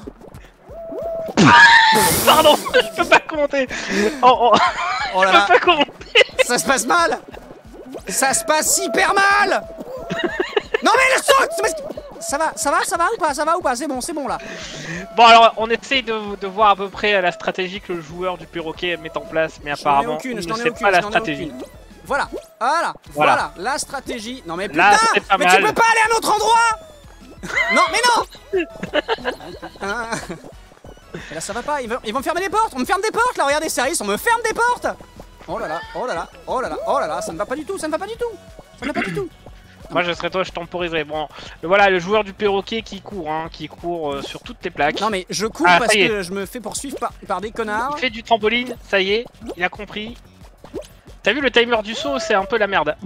Pardon, je peux pas commenter. Oh, oh.
Oh là
je
là.
peux pas commenter.
Ça se passe mal. Ça se passe hyper mal. Non mais le saut. Ça va, ça va, ça va ou pas? Ça va ou pas? C'est bon, c'est bon là.
Bon alors, on essaye de, de voir à peu près la stratégie que le joueur du perroquet met en place, mais apparemment,
aucune,
il ne sait pas la stratégie.
Voilà, voilà, voilà, voilà, la stratégie. Non mais putain,
là, pas
mais
mal.
tu peux pas aller à un autre endroit. Non mais non. Ah. Et là ça va pas, ils vont, ils vont me fermer les portes, on me ferme des portes là, regardez Saris, on me ferme des portes. Oh là là, oh là là, oh là là, oh là là, ça ne va pas du tout, ça ne va pas du tout. Ça ne va pas du tout.
Moi je serais toi, je temporiserais. Bon, le, voilà le joueur du perroquet qui court, hein, qui court euh, sur toutes les plaques.
Non mais je cours ah, parce que je me fais poursuivre par, par des connards.
Il fait du trampoline, ça y est, il a compris. T'as vu le timer du saut, c'est un peu la merde.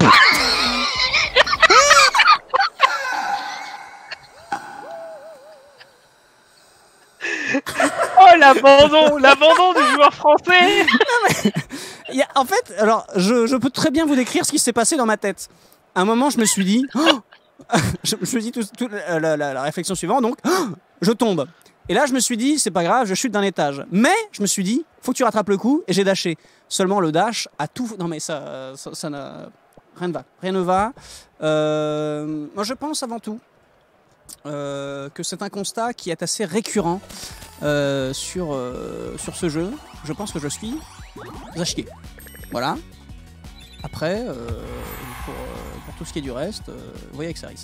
Oh l'abandon, l'abandon du joueur français.
Y a, en fait, alors je, je peux très bien vous décrire ce qui s'est passé dans ma tête. À un moment, je me suis dit, oh je me suis dit tout, tout, la, la, la, la réflexion suivante, donc, oh je tombe. Et là, je me suis dit, c'est pas grave, je chute d'un étage. Mais je me suis dit, faut que tu rattrapes le coup, et j'ai dashé. Seulement le dash a tout. Non mais ça, ça, ça n'a rien ne va, rien ne va. Euh, moi, je pense avant tout euh, que c'est un constat qui est assez récurrent euh, sur euh, sur ce jeu. Je pense que je suis à chier. Voilà. Après, euh, pour, pour tout ce qui est du reste, euh, vous voyez avec Saris.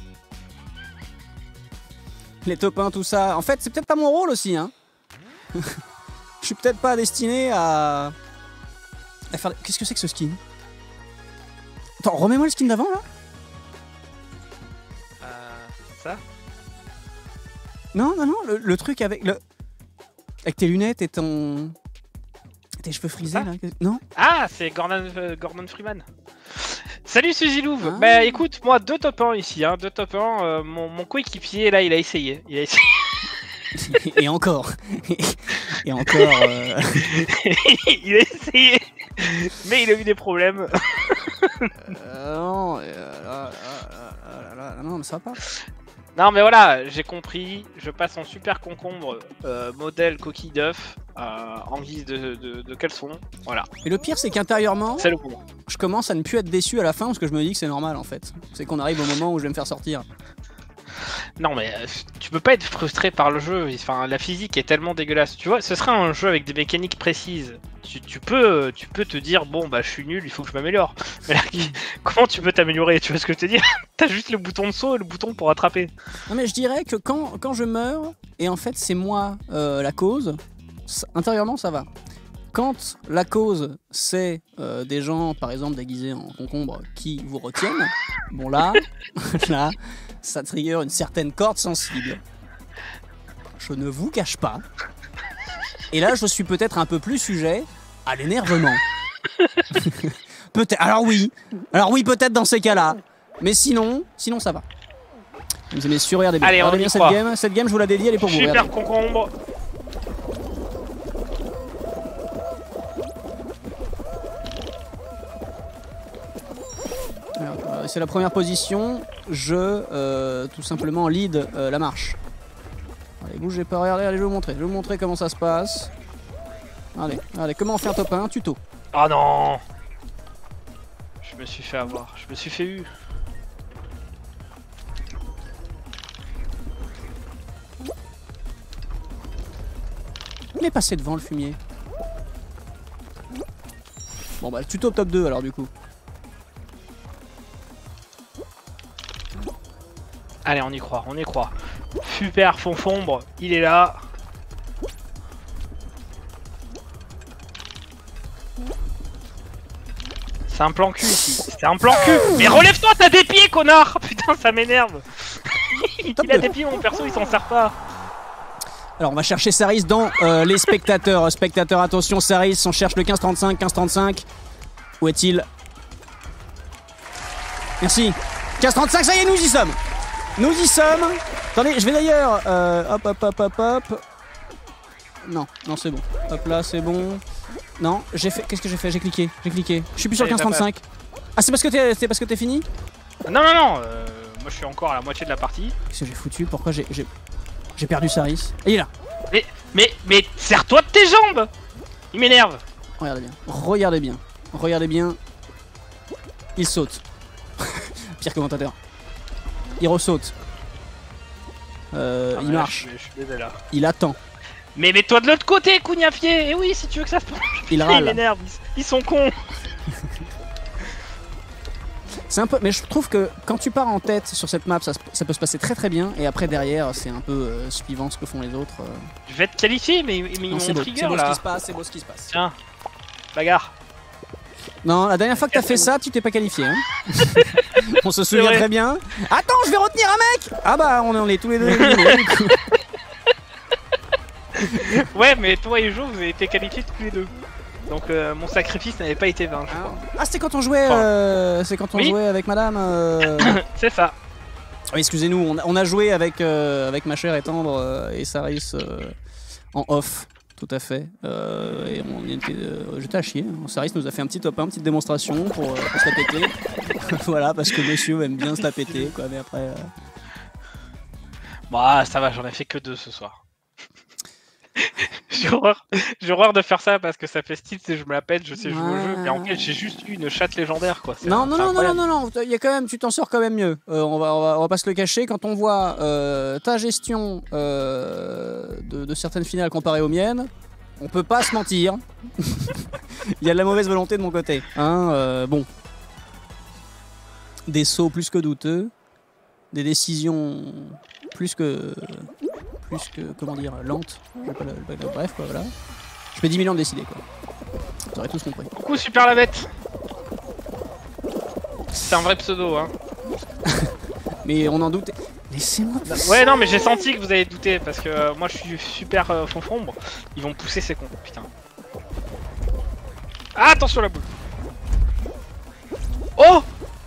Les top un, tout ça. En fait, c'est peut-être pas mon rôle aussi. Hein. Je suis peut-être pas destiné à... à faire... Qu'est-ce que c'est que ce skin? Attends, remets-moi le skin d'avant, là.
Euh... Ça?
Non, non, non, le, le truc avec le... Avec tes lunettes et ton... Tes cheveux frisés, là. Non?
Ah, c'est Gordon, euh, Gordon Freeman. Salut Suzy Louve. Ah. Bah écoute, moi deux top un ici, hein, deux top un. Euh, mon, mon coéquipier là, il a essayé. Il a essayé.
Et encore. Et encore. Euh...
il a essayé. Mais il a eu des problèmes.
euh, non, euh, là, là, là, là, non, mais ça va pas.
Non mais voilà, j'ai compris, je passe en super concombre euh, modèle coquille d'œuf euh, en guise de, de, de caleçon, voilà.
Et le pire c'est qu'intérieurement,
c'est le bon. Je
commence à ne plus être déçu à la fin parce que je me dis que c'est normal en fait. C'est qu'on arrive au moment où je vais me faire sortir.
Non mais euh, tu peux pas être frustré par le jeu, enfin la physique est tellement dégueulasse. Tu vois, ce serait un jeu avec des mécaniques précises. tu, tu peux tu peux te dire bon bah je suis nul, il faut que je m'améliore. Mais là, comment tu peux t'améliorer? Tu vois ce que je te dis? T'as juste le bouton de saut et le bouton pour attraper.
Non mais je dirais que quand, quand je meurs, et en fait c'est moi euh, la cause, intérieurement ça va. Quand la cause c'est euh, des gens par exemple déguisés en concombre qui vous retiennent, bon là, là ça trigger une certaine corde sensible. Je ne vous cache pas. Et là, je suis peut-être un peu plus sujet à l'énervement. Peut-être. Alors oui. Alors oui, peut-être dans ces cas-là. Mais sinon, sinon ça va. Mesdames et messieurs, regardez bien.
Allez,
regardez
on
bien
y
cette
croit.
game. Cette game, je vous la dédie, elle est pour vous.
Super
Regardez.
concombre.
Alors, euh, c'est la première position. Je, euh, tout simplement, lead euh, la marche. Allez, bougez pas, regardez, allez, je vais vous montrer. Je vais vous montrer comment ça se passe. Allez, allez, comment on fait un top un, tuto.
Oh non! Je me suis fait avoir, je me suis fait eu.
Il est passé devant le fumier. Bon bah, le tuto top deux alors du coup.
Allez, on y croit, on y croit. Super fonfombre, il est là. C'est un plan cul ici, c'est un plan cul. Mais relève-toi, t'as des pieds, connard. Putain, ça m'énerve. Il a des pieds, mon perso, il s'en sert pas.
Alors on va chercher Saris dans euh, les spectateurs. Spectateurs, attention, Saris, on cherche le quinze trente-cinq, quinze trente-cinq. Où est-il? Merci. quinze trente-cinq, ça y est, nous y sommes. Nous y sommes. Attendez, je vais d'ailleurs... Euh, hop, hop, hop, hop, hop. Non, non, c'est bon. Hop là, c'est bon. Non, j'ai fait... Qu'est-ce que j'ai fait? J'ai cliqué, j'ai cliqué. Je suis plus sur le quinze trente-cinq. Ah, c'est parce que t'es c'est parce que t'es fini?
Non, non, non. Euh, moi, je suis encore à la moitié de la partie.
Qu'est-ce que j'ai foutu? Pourquoi j'ai... J'ai perdu Saris. Il est là.
Mais, mais, mais, serre-toi de tes jambes. Il m'énerve.
Regardez bien. Regardez bien. Regardez bien. Il saute. Pire commentateur. Il ressaute. Euh,
Ah,
il
ouais,
marche.
Je, je suis désolé là.
Il attend.
Mais mets-toi de l'autre côté, Cougnafier. Et oui, si tu veux que ça se passe.
Il
Il
râle.
m'énerve. Ils, ils sont cons.
C'est un peu, mais je trouve que quand tu pars en tête sur cette map, ça, ça peut se passer très très bien. Et après derrière, c'est un peu euh, suivant ce que font les autres. euh.
Je vais être qualifié, mais, mais ils
Non, c'est
m'ont
beau,
trigger
c'est beau ce
là.
qui se passe, c'est beau ce qui se passe.
Tiens, bagarre.
Non, la dernière fois que t'as fait ça, tu t'es pas qualifié. Hein. On se souvient
vrai.
très bien. Attends, je vais retenir un mec. Ah bah, on en est tous les deux. éliminés, du coup.
Ouais, mais toi et Jo, vous avez été qualifiés tous les deux. Donc euh, mon sacrifice n'avait pas été vain, je crois.
Ah, c'était quand on jouait, euh, c'est quand on
Oui.
jouait avec Madame. Euh...
C'est ça.
Oui, excusez-nous, on, a- on a joué avec, euh, avec ma chère et tendre euh, et Saris euh, en off, tout à fait. Euh, et on était, euh, j'étais à chier. hein. Saris nous a fait un petit top un, petite démonstration pour, euh, pour se la péter. Voilà, parce que monsieur aime bien se la péter, quoi. Mais après. Euh...
Bah ça va, j'en ai fait que deux ce soir. J'ai horreur, j'ai horreur de faire ça parce que ça fait style, si je me la pète, je sais jouer au jeu, mais en fait j'ai juste eu une chatte légendaire quoi. C'est
Non,
un-
non,
c'est
non, non, non,
incroyable.
non, non, il y a quand même, tu t'en sors quand même mieux. Euh, on, va, on, va, on va pas se le cacher. Quand on voit euh, ta gestion euh, de, de certaines finales comparée aux miennes, on peut pas se mentir. Il y a de la mauvaise volonté de mon côté. Hein, euh, bon. Des sauts plus que douteux. Des décisions plus que. Plus que. Comment dire, lentes. J'ai pas le- le- Bref, quoi, voilà. Je fais dix mille ans de décider, quoi. Vous aurez tous compris.
Coucou super la bête. C'est un vrai pseudo hein.
Mais on en doute. Laissez-moi.
Ouais non mais j'ai senti que vous avez douté parce que euh, moi je suis super euh, fonfombre. Ils vont pousser ces cons, putain. Ah, attention la boule. Oh.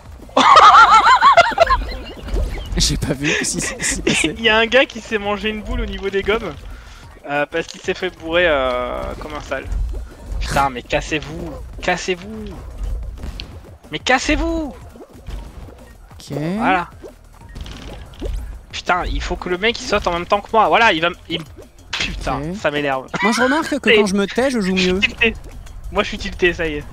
J'ai pas vu si c'est passé.
Il y a un gars qui s'est mangé une boule au niveau des gommes euh, parce qu'il s'est fait bourrer euh, comme un sale. Putain mais cassez-vous. Cassez-vous. Mais cassez-vous.
Ok.
Voilà. Putain, il faut que le mec il saute en même temps que moi. Voilà, il va. m- il- Putain,
Ok.
ça m'énerve.
Moi je remarque que
Et-
quand je me tais, je joue
Je suis
mieux.
tilté. Moi je suis tilté, ça y est.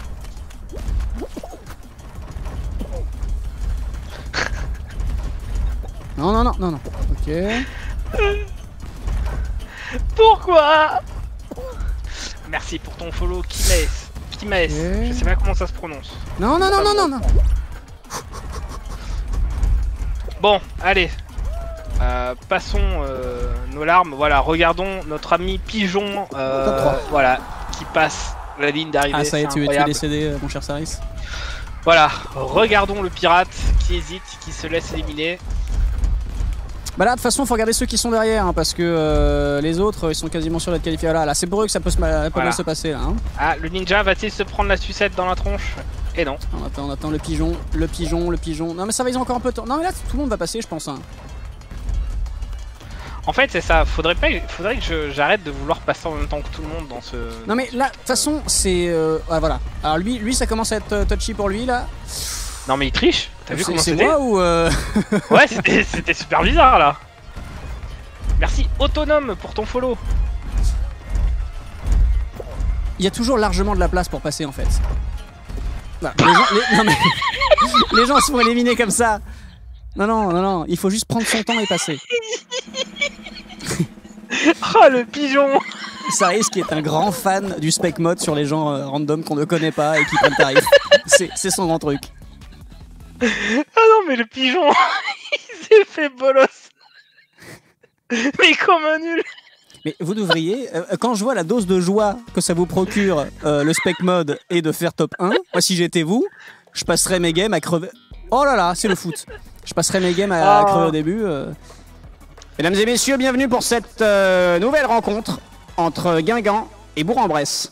Non, non, non, non, non. Ok.
Pourquoi? Merci pour pour ton follow, Kimaes. Kimaes,
Okay.
je sais pas comment ça se prononce.
Non, non, non, non, non, non.
Bon, allez. Euh, passons euh, nos larmes. Voilà, regardons notre ami Pigeon. Euh,
Top trois.
voilà, qui passe la ligne d'arrivée.
Ah, ça y est,
c'est
tu es, tu es
incroyable.
décédé, euh, mon cher Saris.
Voilà, regardons le pirate qui hésite, qui se laisse éliminer.
Bah là, de toute façon, faut regarder ceux qui sont derrière, hein, parce que euh, les autres, ils sont quasiment sûrs d'être qualifiés. Là, là c'est pour eux que ça peut, se mal, peut
Voilà.
mal se passer, là. Hein.
Ah, le ninja va-t-il se prendre la sucette dans la tronche? Et non.
On attend, on attend le pigeon, le pigeon, le pigeon. Non, mais ça va, ils ont encore un peu de temps. Non, mais là, tout le monde va passer, je pense. Hein.
En fait, c'est ça. Faudrait pas, faudrait que je- j'arrête de vouloir passer en même temps que tout le monde dans ce.
Non, mais là, de toute façon, c'est. Euh, ah, voilà. Alors, lui, lui, ça commence à être euh, touchy pour lui, là.
Non, mais il triche. T'as vu
C'est
comment
c'est
c'était?
moi ou. Euh...
Ouais, c'était c'était super bizarre là. Merci Autonome pour ton follow.
Il y a toujours largement de la place pour passer, en fait. Voilà. Les gens, les... Non, mais... les gens se font éliminer comme ça. Non, non, non, non. Il faut juste prendre son temps et passer.
Oh le pigeon.
Saris qui est un grand fan du spec mode sur les gens euh, random qu'on ne connaît pas et qui prennent tarif. C'est c'est son grand truc.
Ah non mais le pigeon, il s'est fait bolos. Mais comme un nul.
Mais vous devriez, euh, quand je vois la dose de joie que ça vous procure euh, le spec mode et de faire top un, moi si j'étais vous, je passerais mes games à crever. Oh là là, c'est le foot. Je passerais mes games à, à
Oh.
crever au début. euh. Mesdames et messieurs, bienvenue pour cette euh, nouvelle rencontre entre Guingamp et Bourg-en-Bresse.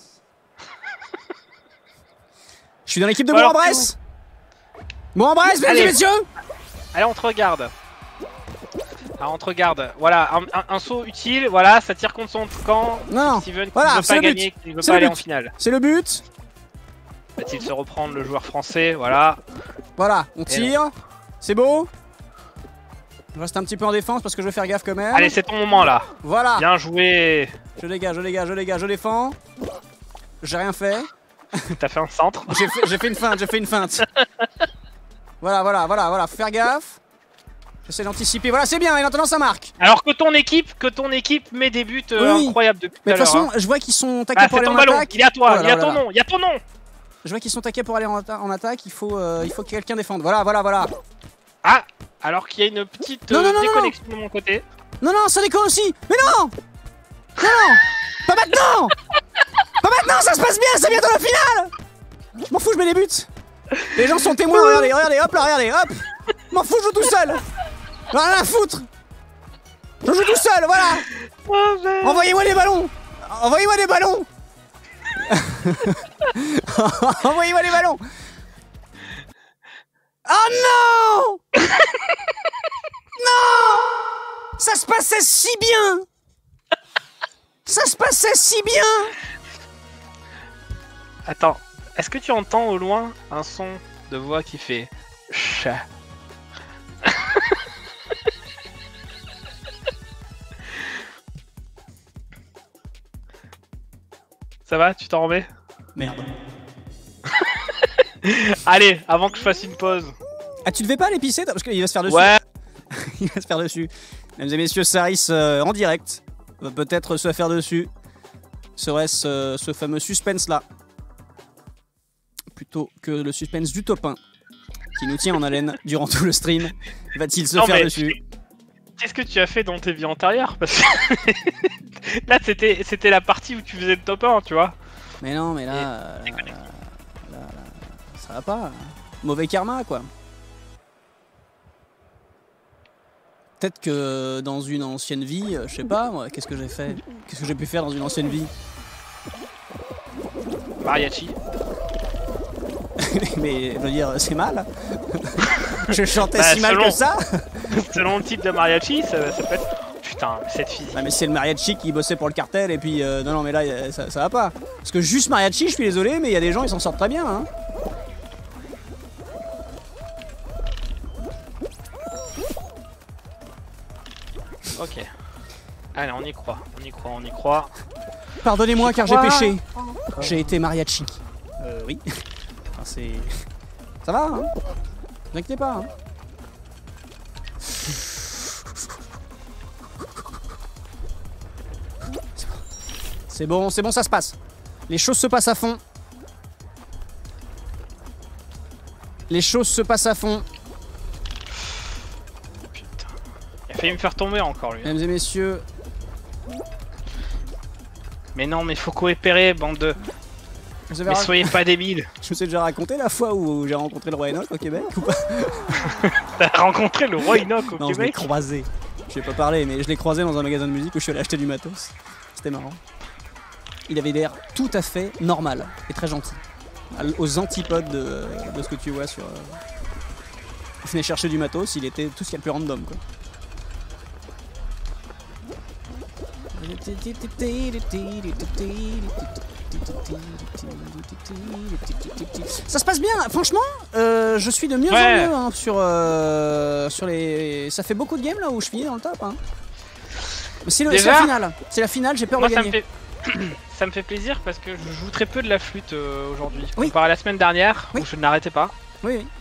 Je suis dans l'équipe de
Alors,
Bourg-en-Bresse. Bourg-en-Bresse, mesdames et
Allez.
messieurs.
Allez, on te regarde. Alors on te regarde. Voilà, un, un- un saut utile. Voilà, ça tire contre son camp.
Non,
Steven qui
voilà,
ne veut
c'est
pas
le but.
gagner, qui ne veut
C'est
pas
le
aller
but.
en finale.
c'est le but.
Va-t-il se reprendre le joueur français? Voilà.
Voilà, on tire. C'est beau. Je reste un petit peu en défense parce que je vais faire gaffe quand même.
Allez, c'est ton moment là.
Voilà.
Bien joué.
Je dégage, je dégage, je dégage, je défends. J'ai rien fait.
T'as fait un centre.
J'ai fait, j'ai fait une feinte, j'ai fait une feinte. Voilà, voilà, voilà, voilà. Faut faire gaffe. J'essaie d'anticiper. Voilà, c'est bien. Et maintenant, ça marque.
Alors que ton équipe, que ton équipe met des buts euh,
Oui.
incroyables depuis
Mais
tout
de
à
toute
l'heure.
façon, je vois qu'ils sont
hein.
taqués
Ah,
pour
c'est
aller
ton
en
ballon.
attaque.
Il est à toi.
Oh là
il y a
là
ton
là là.
nom. Il y a ton nom.
Je vois qu'ils sont taqués pour aller en, atta- en attaque. Il faut, euh, il faut que quelqu'un défende. Voilà, voilà, voilà.
Ah, alors qu'il y a une petite
Non,
euh,
non, non, non,
déconnexion de mon côté.
Non, non, ça déconne aussi. Mais non. Non, non. Pas maintenant. Pas maintenant. Ça se passe bien. C'est bientôt la finale. Je m'en fous. Je mets les buts. Les gens sont témoins. Regardez, regardez. Hop là, regardez. Hop. Je m'en fous. Je joue tout seul. Rien à foutre. Je joue tout seul. Voilà.
Oh, merde.
Envoyez-moi des ballons. Envoyez-moi des ballons. Envoyez-moi des ballons. Oh non. Non. Ça se passait si bien. Ça se passait si bien.
Attends, est-ce que tu entends au loin un son de voix qui fait chat? Ça va, tu t'en remets?
Merde.
Allez, avant que je fasse une pause.
Ah, tu devais pas aller pisser parce qu'il va se faire dessus.
Ouais.
Il va se faire dessus. Mesdames et messieurs, Saris euh, en direct va peut-être se faire dessus. Serait-ce euh, ce fameux suspense là plutôt que le suspense du top un qui nous tient en haleine durant tout le stream? Va-t-il se
Non,
faire
mais
dessus?
Qu'est-ce que tu as fait dans tes vies antérieures? Parce que là, c'était c'était la partie où tu faisais le top un, tu vois.
Mais non, mais là, là, là, là, là, ça va pas. Mauvais karma, quoi. Peut-être que dans une ancienne vie, euh, je sais pas, moi, qu'est-ce que j'ai fait? Qu'est-ce que j'ai pu faire dans une ancienne vie?
Mariachi.
Mais je veux dire, c'est mal. Je chantais
Bah,
si mal
selon-
que ça.
Selon le type de mariachi, ça, ça peut être. Putain, cette fille.
Ouais, mais c'est le mariachi qui bossait pour le cartel et puis euh, non non mais là euh, ça, ça va pas. Parce que juste mariachi, je suis désolé, mais il y a des gens ils s'en sortent très bien. Hein.
Ok. Allez, on y croit, on y croit, on y croit.
Pardonnez-moi
J'y
car j'ai
crois.
péché. J'ai été mariachi. Euh oui. Enfin, c'est. Ça va hein. Ne inquiétez pas. Hein. C'est bon, c'est bon, ça se passe. Les choses se passent à fond. Les choses se passent à fond.
Putain. Il a failli me faire tomber encore lui.
Mesdames et messieurs.
Mais non, mais faut coopérer, bande de...
Vous avez
Mais
rac-
soyez pas débiles.
Je vous ai déjà raconté la fois où j'ai rencontré le roi Enoch au Québec ou pas?
T'as rencontré le roi Enoch au
Non, je l'ai
Québec?
croisé. Je vais pas parler, mais je l'ai croisé dans un magasin de musique où je suis allé acheter du matos. C'était marrant. Il avait l'air tout à fait normal et très gentil. Aux antipodes de, de ce que tu vois sur... Euh... Il venait chercher du matos, il était tout ce qu'il y a de plus random, quoi. Ça se passe bien, franchement, euh, je suis de mieux
Ouais.
en mieux hein, sur, euh, sur les... Ça fait beaucoup de games là où je finis dans le top. Hein. C'est le- c'est
Déjà
la finale, c'est la finale, j'ai peur
Moi
de
ça me,
gagner.
fait... ça me fait plaisir parce que je joue très peu de la flûte euh, aujourd'hui.
Oui.
Comparé à la semaine dernière
Oui.
où je ne l'arrêtais pas.
Oui, oui.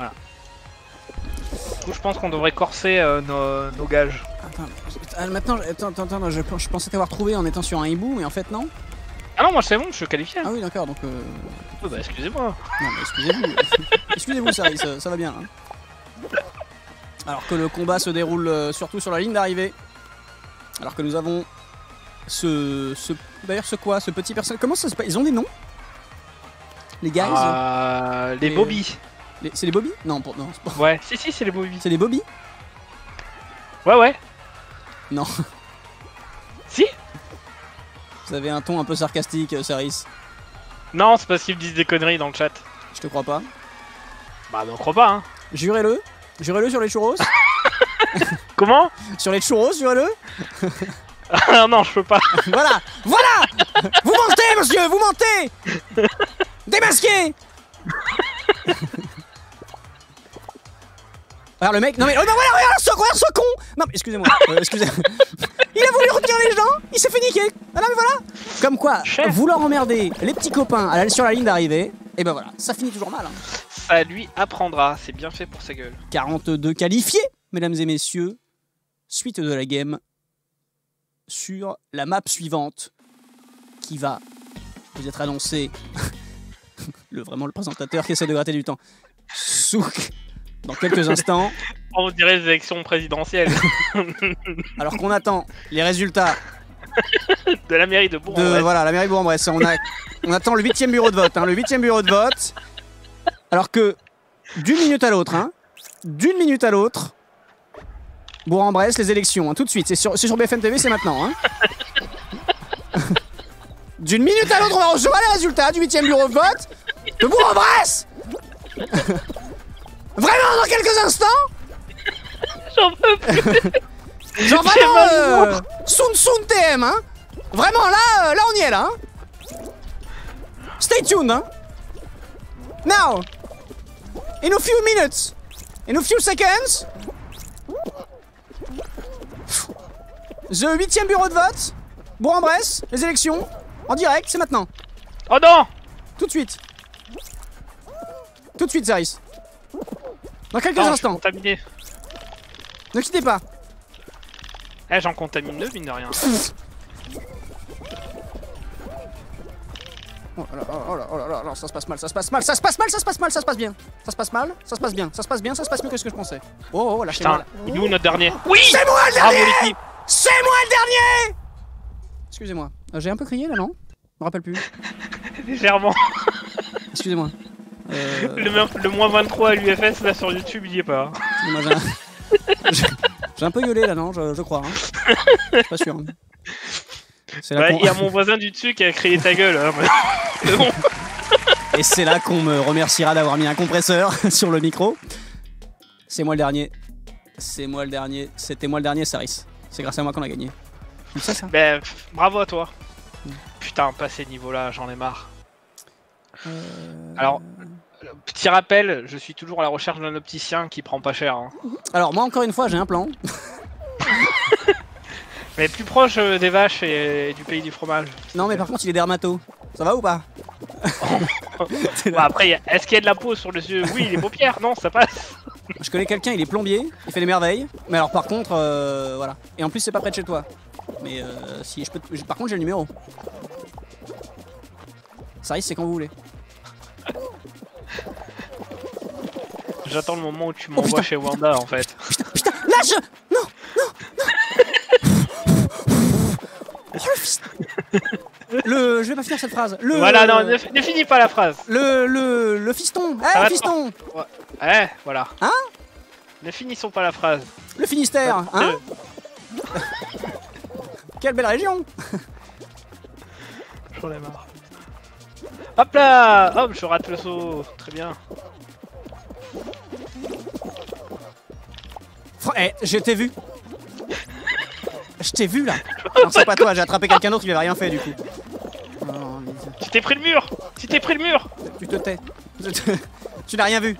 Du coup je pense qu'on devrait corser euh, nos, nos gages.
Attends, ah, maintenant, attends, attends, attends, je, je pensais t'avoir trouvé en étant sur un hibou, mais en fait non.
Ah non, moi c'est bon, je suis qualifié.
Ah oui, d'accord, donc... Euh...
Oh, bah excusez-moi.
Non, mais excusez-vous. Excusez-vous, ça, ça, ça va bien. Hein. Alors que le combat se déroule euh, surtout sur la ligne d'arrivée. Alors que nous avons ce... ce D'ailleurs, ce quoi? Ce petit personnage... Comment ça se passe? Ils ont des noms? Les guys
Euh, les
Et,
Bobby.
les... C'est les Bobby? Non, pour... non c'est pas...
Ouais, si si c'est les Bobby.
C'est les Bobby?
Ouais ouais.
Non.
Si.
Vous avez un ton un peu sarcastique, euh, Saris.
Non, c'est parce qu'ils me disent des conneries dans le chat.
Je te crois pas.
Bah mais on croit pas hein.
Jurez-le. Jurez-le sur les churros.
Comment?
Sur les churros, jurez-le.
Ah non, je peux pas.
Voilà. Voilà. Vous mentez, monsieur. Vous mentez. Démasqué. Alors le mec, non mais, oh non voilà, regarde ce, regarde ce con. Non mais excusez-moi, euh, excusez. Il a voulu retenir les gens, il s'est fait niquer. Ah non mais voilà. Comme quoi,
Chef.
vouloir emmerder les petits copains à la- sur la ligne d'arrivée, et ben voilà, ça finit toujours mal. Hein.
Ça lui apprendra, c'est bien fait pour sa gueule.
quarante-deux qualifiés, mesdames et messieurs. Suite de la game sur la map suivante qui va vous être annoncée. le, vraiment le présentateur qui essaie de gratter du temps. Souk. Dans quelques instants,
On dirait les élections présidentielles
alors qu'on attend les résultats
de la mairie de
de
Bourg-en-Bresse.
voilà, la mairie de Bourg-en-Bresse. On, a- on attend le huitième bureau de vote, hein, le huitième bureau de vote. Alors que d'une minute à l'autre, hein, d'une minute à l'autre, Bourg-en-Bresse, les élections, hein, tout de suite. C'est sur, c'est sur B F M T V, c'est maintenant. Hein. D'une minute à l'autre, on va recevoir les résultats du huitième bureau de vote de Bourg-en-Bresse. Vraiment, dans quelques instants.
J'en peux plus.
Genre
J'ai
vraiment,
mal au
euh, Soon Soon T M, hein. Vraiment, là, euh, là on y est, là. Hein. Stay tuned, hein. Now, in a few minutes, in a few seconds, the huitième bureau de vote, Bourg-en-Bresse, les élections, en direct, c'est maintenant.
Oh non.
Tout de suite. Tout de suite, Saris. Dans quelques
Non, je suis
instants.
contaminé.
Ne quittez pas.
Eh, j'en contamine deux, mine de rien.
Oh là là, oh là, oh là là, là, ça se passe mal, ça se passe mal, ça se passe mal, ça se passe mal, ça se passe bien. Ça se passe mal, ça se passe bien, ça se passe bien, ça se passe mieux que ce que je pensais. Oh, oh, lâchez-moi.
Putain, il est où notre dernier? Oui.
C'est moi le
Bravo
dernier.
l'équipe.
C'est moi le dernier. Excusez-moi, euh, j'ai un peu crié là, non? Je me rappelle plus.
Légèrement.
Excusez-moi. Euh...
Le, mo- le moins vingt-trois à l'U F S là sur YouTube, il y est pas.
excusez-moi, j'ai un... j'ai- j'ai un peu gueulé là, non? Je, je crois. Hein. Je suis pas sûr. Hein. C'est là
Bah,
qu'on-
il y a mon voisin du dessus qui a crié ta gueule. Hein, mais... C'est bon.
Et c'est là qu'on me remerciera d'avoir mis un compresseur sur le micro. C'est moi le dernier. C'est moi le dernier. C'était moi le dernier, Saris. C'est grâce à moi qu'on a gagné. C'est ça, ça?
Ben, pff, bravo à toi. Putain, pas ces niveaux-là, j'en ai marre.
Euh...
Alors, petit rappel, je suis toujours à la recherche d'un opticien qui prend pas cher. Hein.
Alors, moi, encore une fois, j'ai un plan.
Mais plus proche euh, des vaches et, et du pays du fromage.
Non, mais par contre, il est dermato. Ça va ou pas?
Bon, après, y a- est-ce qu'il y a de la peau sur le yeux? Oui, les paupières, non, ça passe.
Je connais quelqu'un, il est plombier, il fait des merveilles. Mais alors, par contre, euh, voilà. Et en plus, c'est pas près de chez toi. Mais euh, si je peux. te- Par contre, j'ai le numéro. Saris, c'est quand vous voulez.
J'attends le moment où tu m'envoies
putain,
chez Wanda en fait.
Putain, putain, lâche. Non, non, non. Oh le fils. Le, je vais pas finir cette phrase. Le,
Voilà, non, ne, ne finis pas la phrase.
Le, le, le fiston. Eh,
Ça va
fiston.
Ouais, ouais, voilà.
Hein?
Ne finissons pas la phrase.
Le Finistère, hein? Quelle belle région.
J'en ai marre. Hop là! Hop, je rate le saut. Très bien.
Fr eh, je t'ai vu. Je t'ai vu là. Non, c'est pas toi, j'ai attrapé quelqu'un d'autre, il avait rien fait du coup. Oh, mais...
Tu t'es pris le mur! Tu t'es pris le mur!
Tu te tais. Tu n'as rien vu.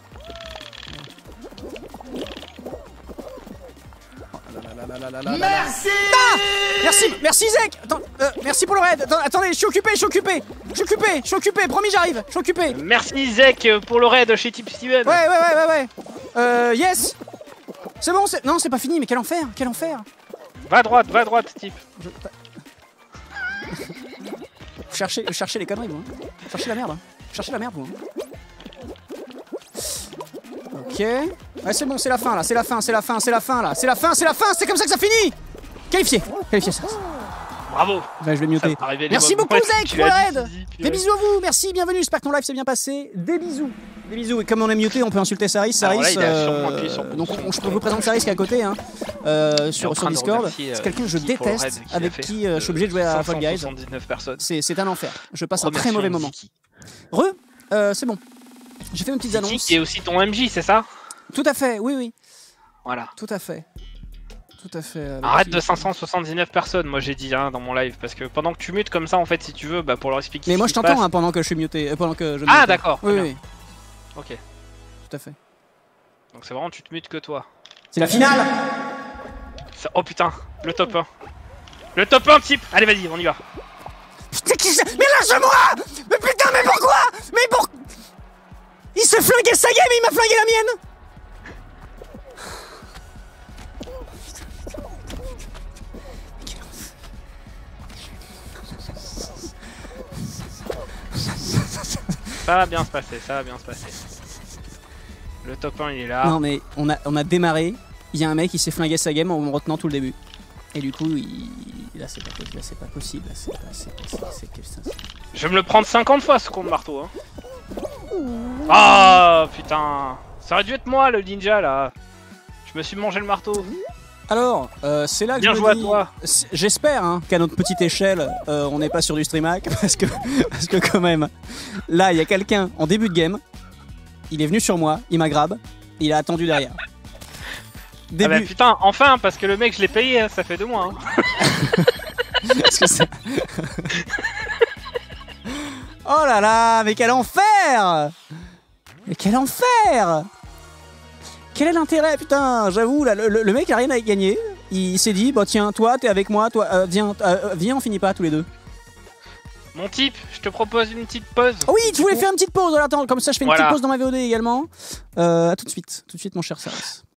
Merci.
Ah, merci, merci Zek. Attends, euh, merci pour le raid. Attends, attendez, je suis occupé, je suis occupé. Je suis occupé, je suis occupé, promis j'arrive, je suis occupé.
Merci Zek pour le raid chez Tip Steven.
Ouais, ouais, ouais, ouais, ouais. Euh, yes. C'est bon, c'est... Non, c'est pas fini, mais quel enfer, quel enfer.
Va à droite, va à droite, Tip.
Je... Vous cherchez, vous cherchez les conneries, vous. Hein. Vous cherchez la merde. Hein. Vous cherchez la merde, vous. Hein. Ok. Ouais, c'est bon, c'est la fin là, c'est la fin, c'est la fin, c'est la fin là, c'est la fin, c'est la fin, c'est comme ça que ça finit. Qualifié, qualifié ça.
Bravo.
Bah, je vais muter. Merci beaucoup Zek pour l'aide. Des bisous à vous, merci, bienvenue, j'espère que ton live s'est bien passé. Des bisous. Des bisous, et comme on est muté, on peut insulter Saris. Saris,
là, il a
euh,
sur
donc on, je peux vous présenter Saris qui est à côté, hein, euh, sur, sur Discord.
Euh,
c'est quelqu'un que je déteste, avec qui euh, je suis obligé de jouer à Fall Guys. C'est un enfer, je passe un très mauvais moment. Re, euh, c'est bon. J'ai fait une petite annonce.
Qui est aussi ton M J, c'est ça?
Tout à fait, oui, oui.
Voilà.
Tout à fait. Tout à fait.
Arrête de cinq cent soixante-dix-neuf personnes, moi j'ai dit hein, dans mon live, parce que pendant que tu mutes comme ça, en fait, si tu veux, bah, pour leur expliquer.
Mais moi je t'entends
hein,
pendant que je suis muté, euh, pendant que je.
Ah d'accord.
Oui, oui.
Ok.
Tout à fait.
Donc c'est vraiment tu te mutes que toi.
C'est la finale.
Ça... Oh putain, le top un. Le top un type. Allez vas-y, on y va.
Putain, qui c'est? Mais lâche-moi! Mais putain, mais pourquoi? Mais pour... Il se flinguait sa game et il m'a flingué la mienne!
Ça va bien se passer, ça va bien se passer. Le top un il est là.
Non mais on a, on a démarré, il y a un mec qui s'est flingué sa game en me retenant tout le début. Et du coup, il... là c'est pas, pas possible, là c'est pas... c'est
Je vais me le prendre cinquante fois ce con de marteau. Hein. Ah oh, putain. Ça aurait dû être moi le ninja là. Je me suis mangé le marteau.
Alors, euh, c'est là que
bien
je
joué
me dis...
à toi.
J'espère hein, qu'à notre petite échelle, euh, on n'est pas sur du streamac, parce que, parce que quand même, là il y a quelqu'un en début de game, il est venu sur moi, il m'a grab, il a attendu derrière. Début...
Ah bah putain, enfin, parce que le mec je l'ai payé, ça fait deux mois. Hein.
Parce que ça... Oh là là, mais quel enfer! Mais quel enfer! Quel est l'intérêt, putain? J'avoue, là, le, le mec a rien à gagner. Il s'est dit, bah tiens, toi, t'es avec moi, toi, euh, viens, euh, viens, on finit pas tous les deux.
Mon type, je te propose une petite pause.
Oh oui, tu voulais faire une petite pause, alors attends, comme ça je fais une
voilà.
petite pause dans ma V O D également. Euh, à tout de suite, tout de suite mon cher Saris.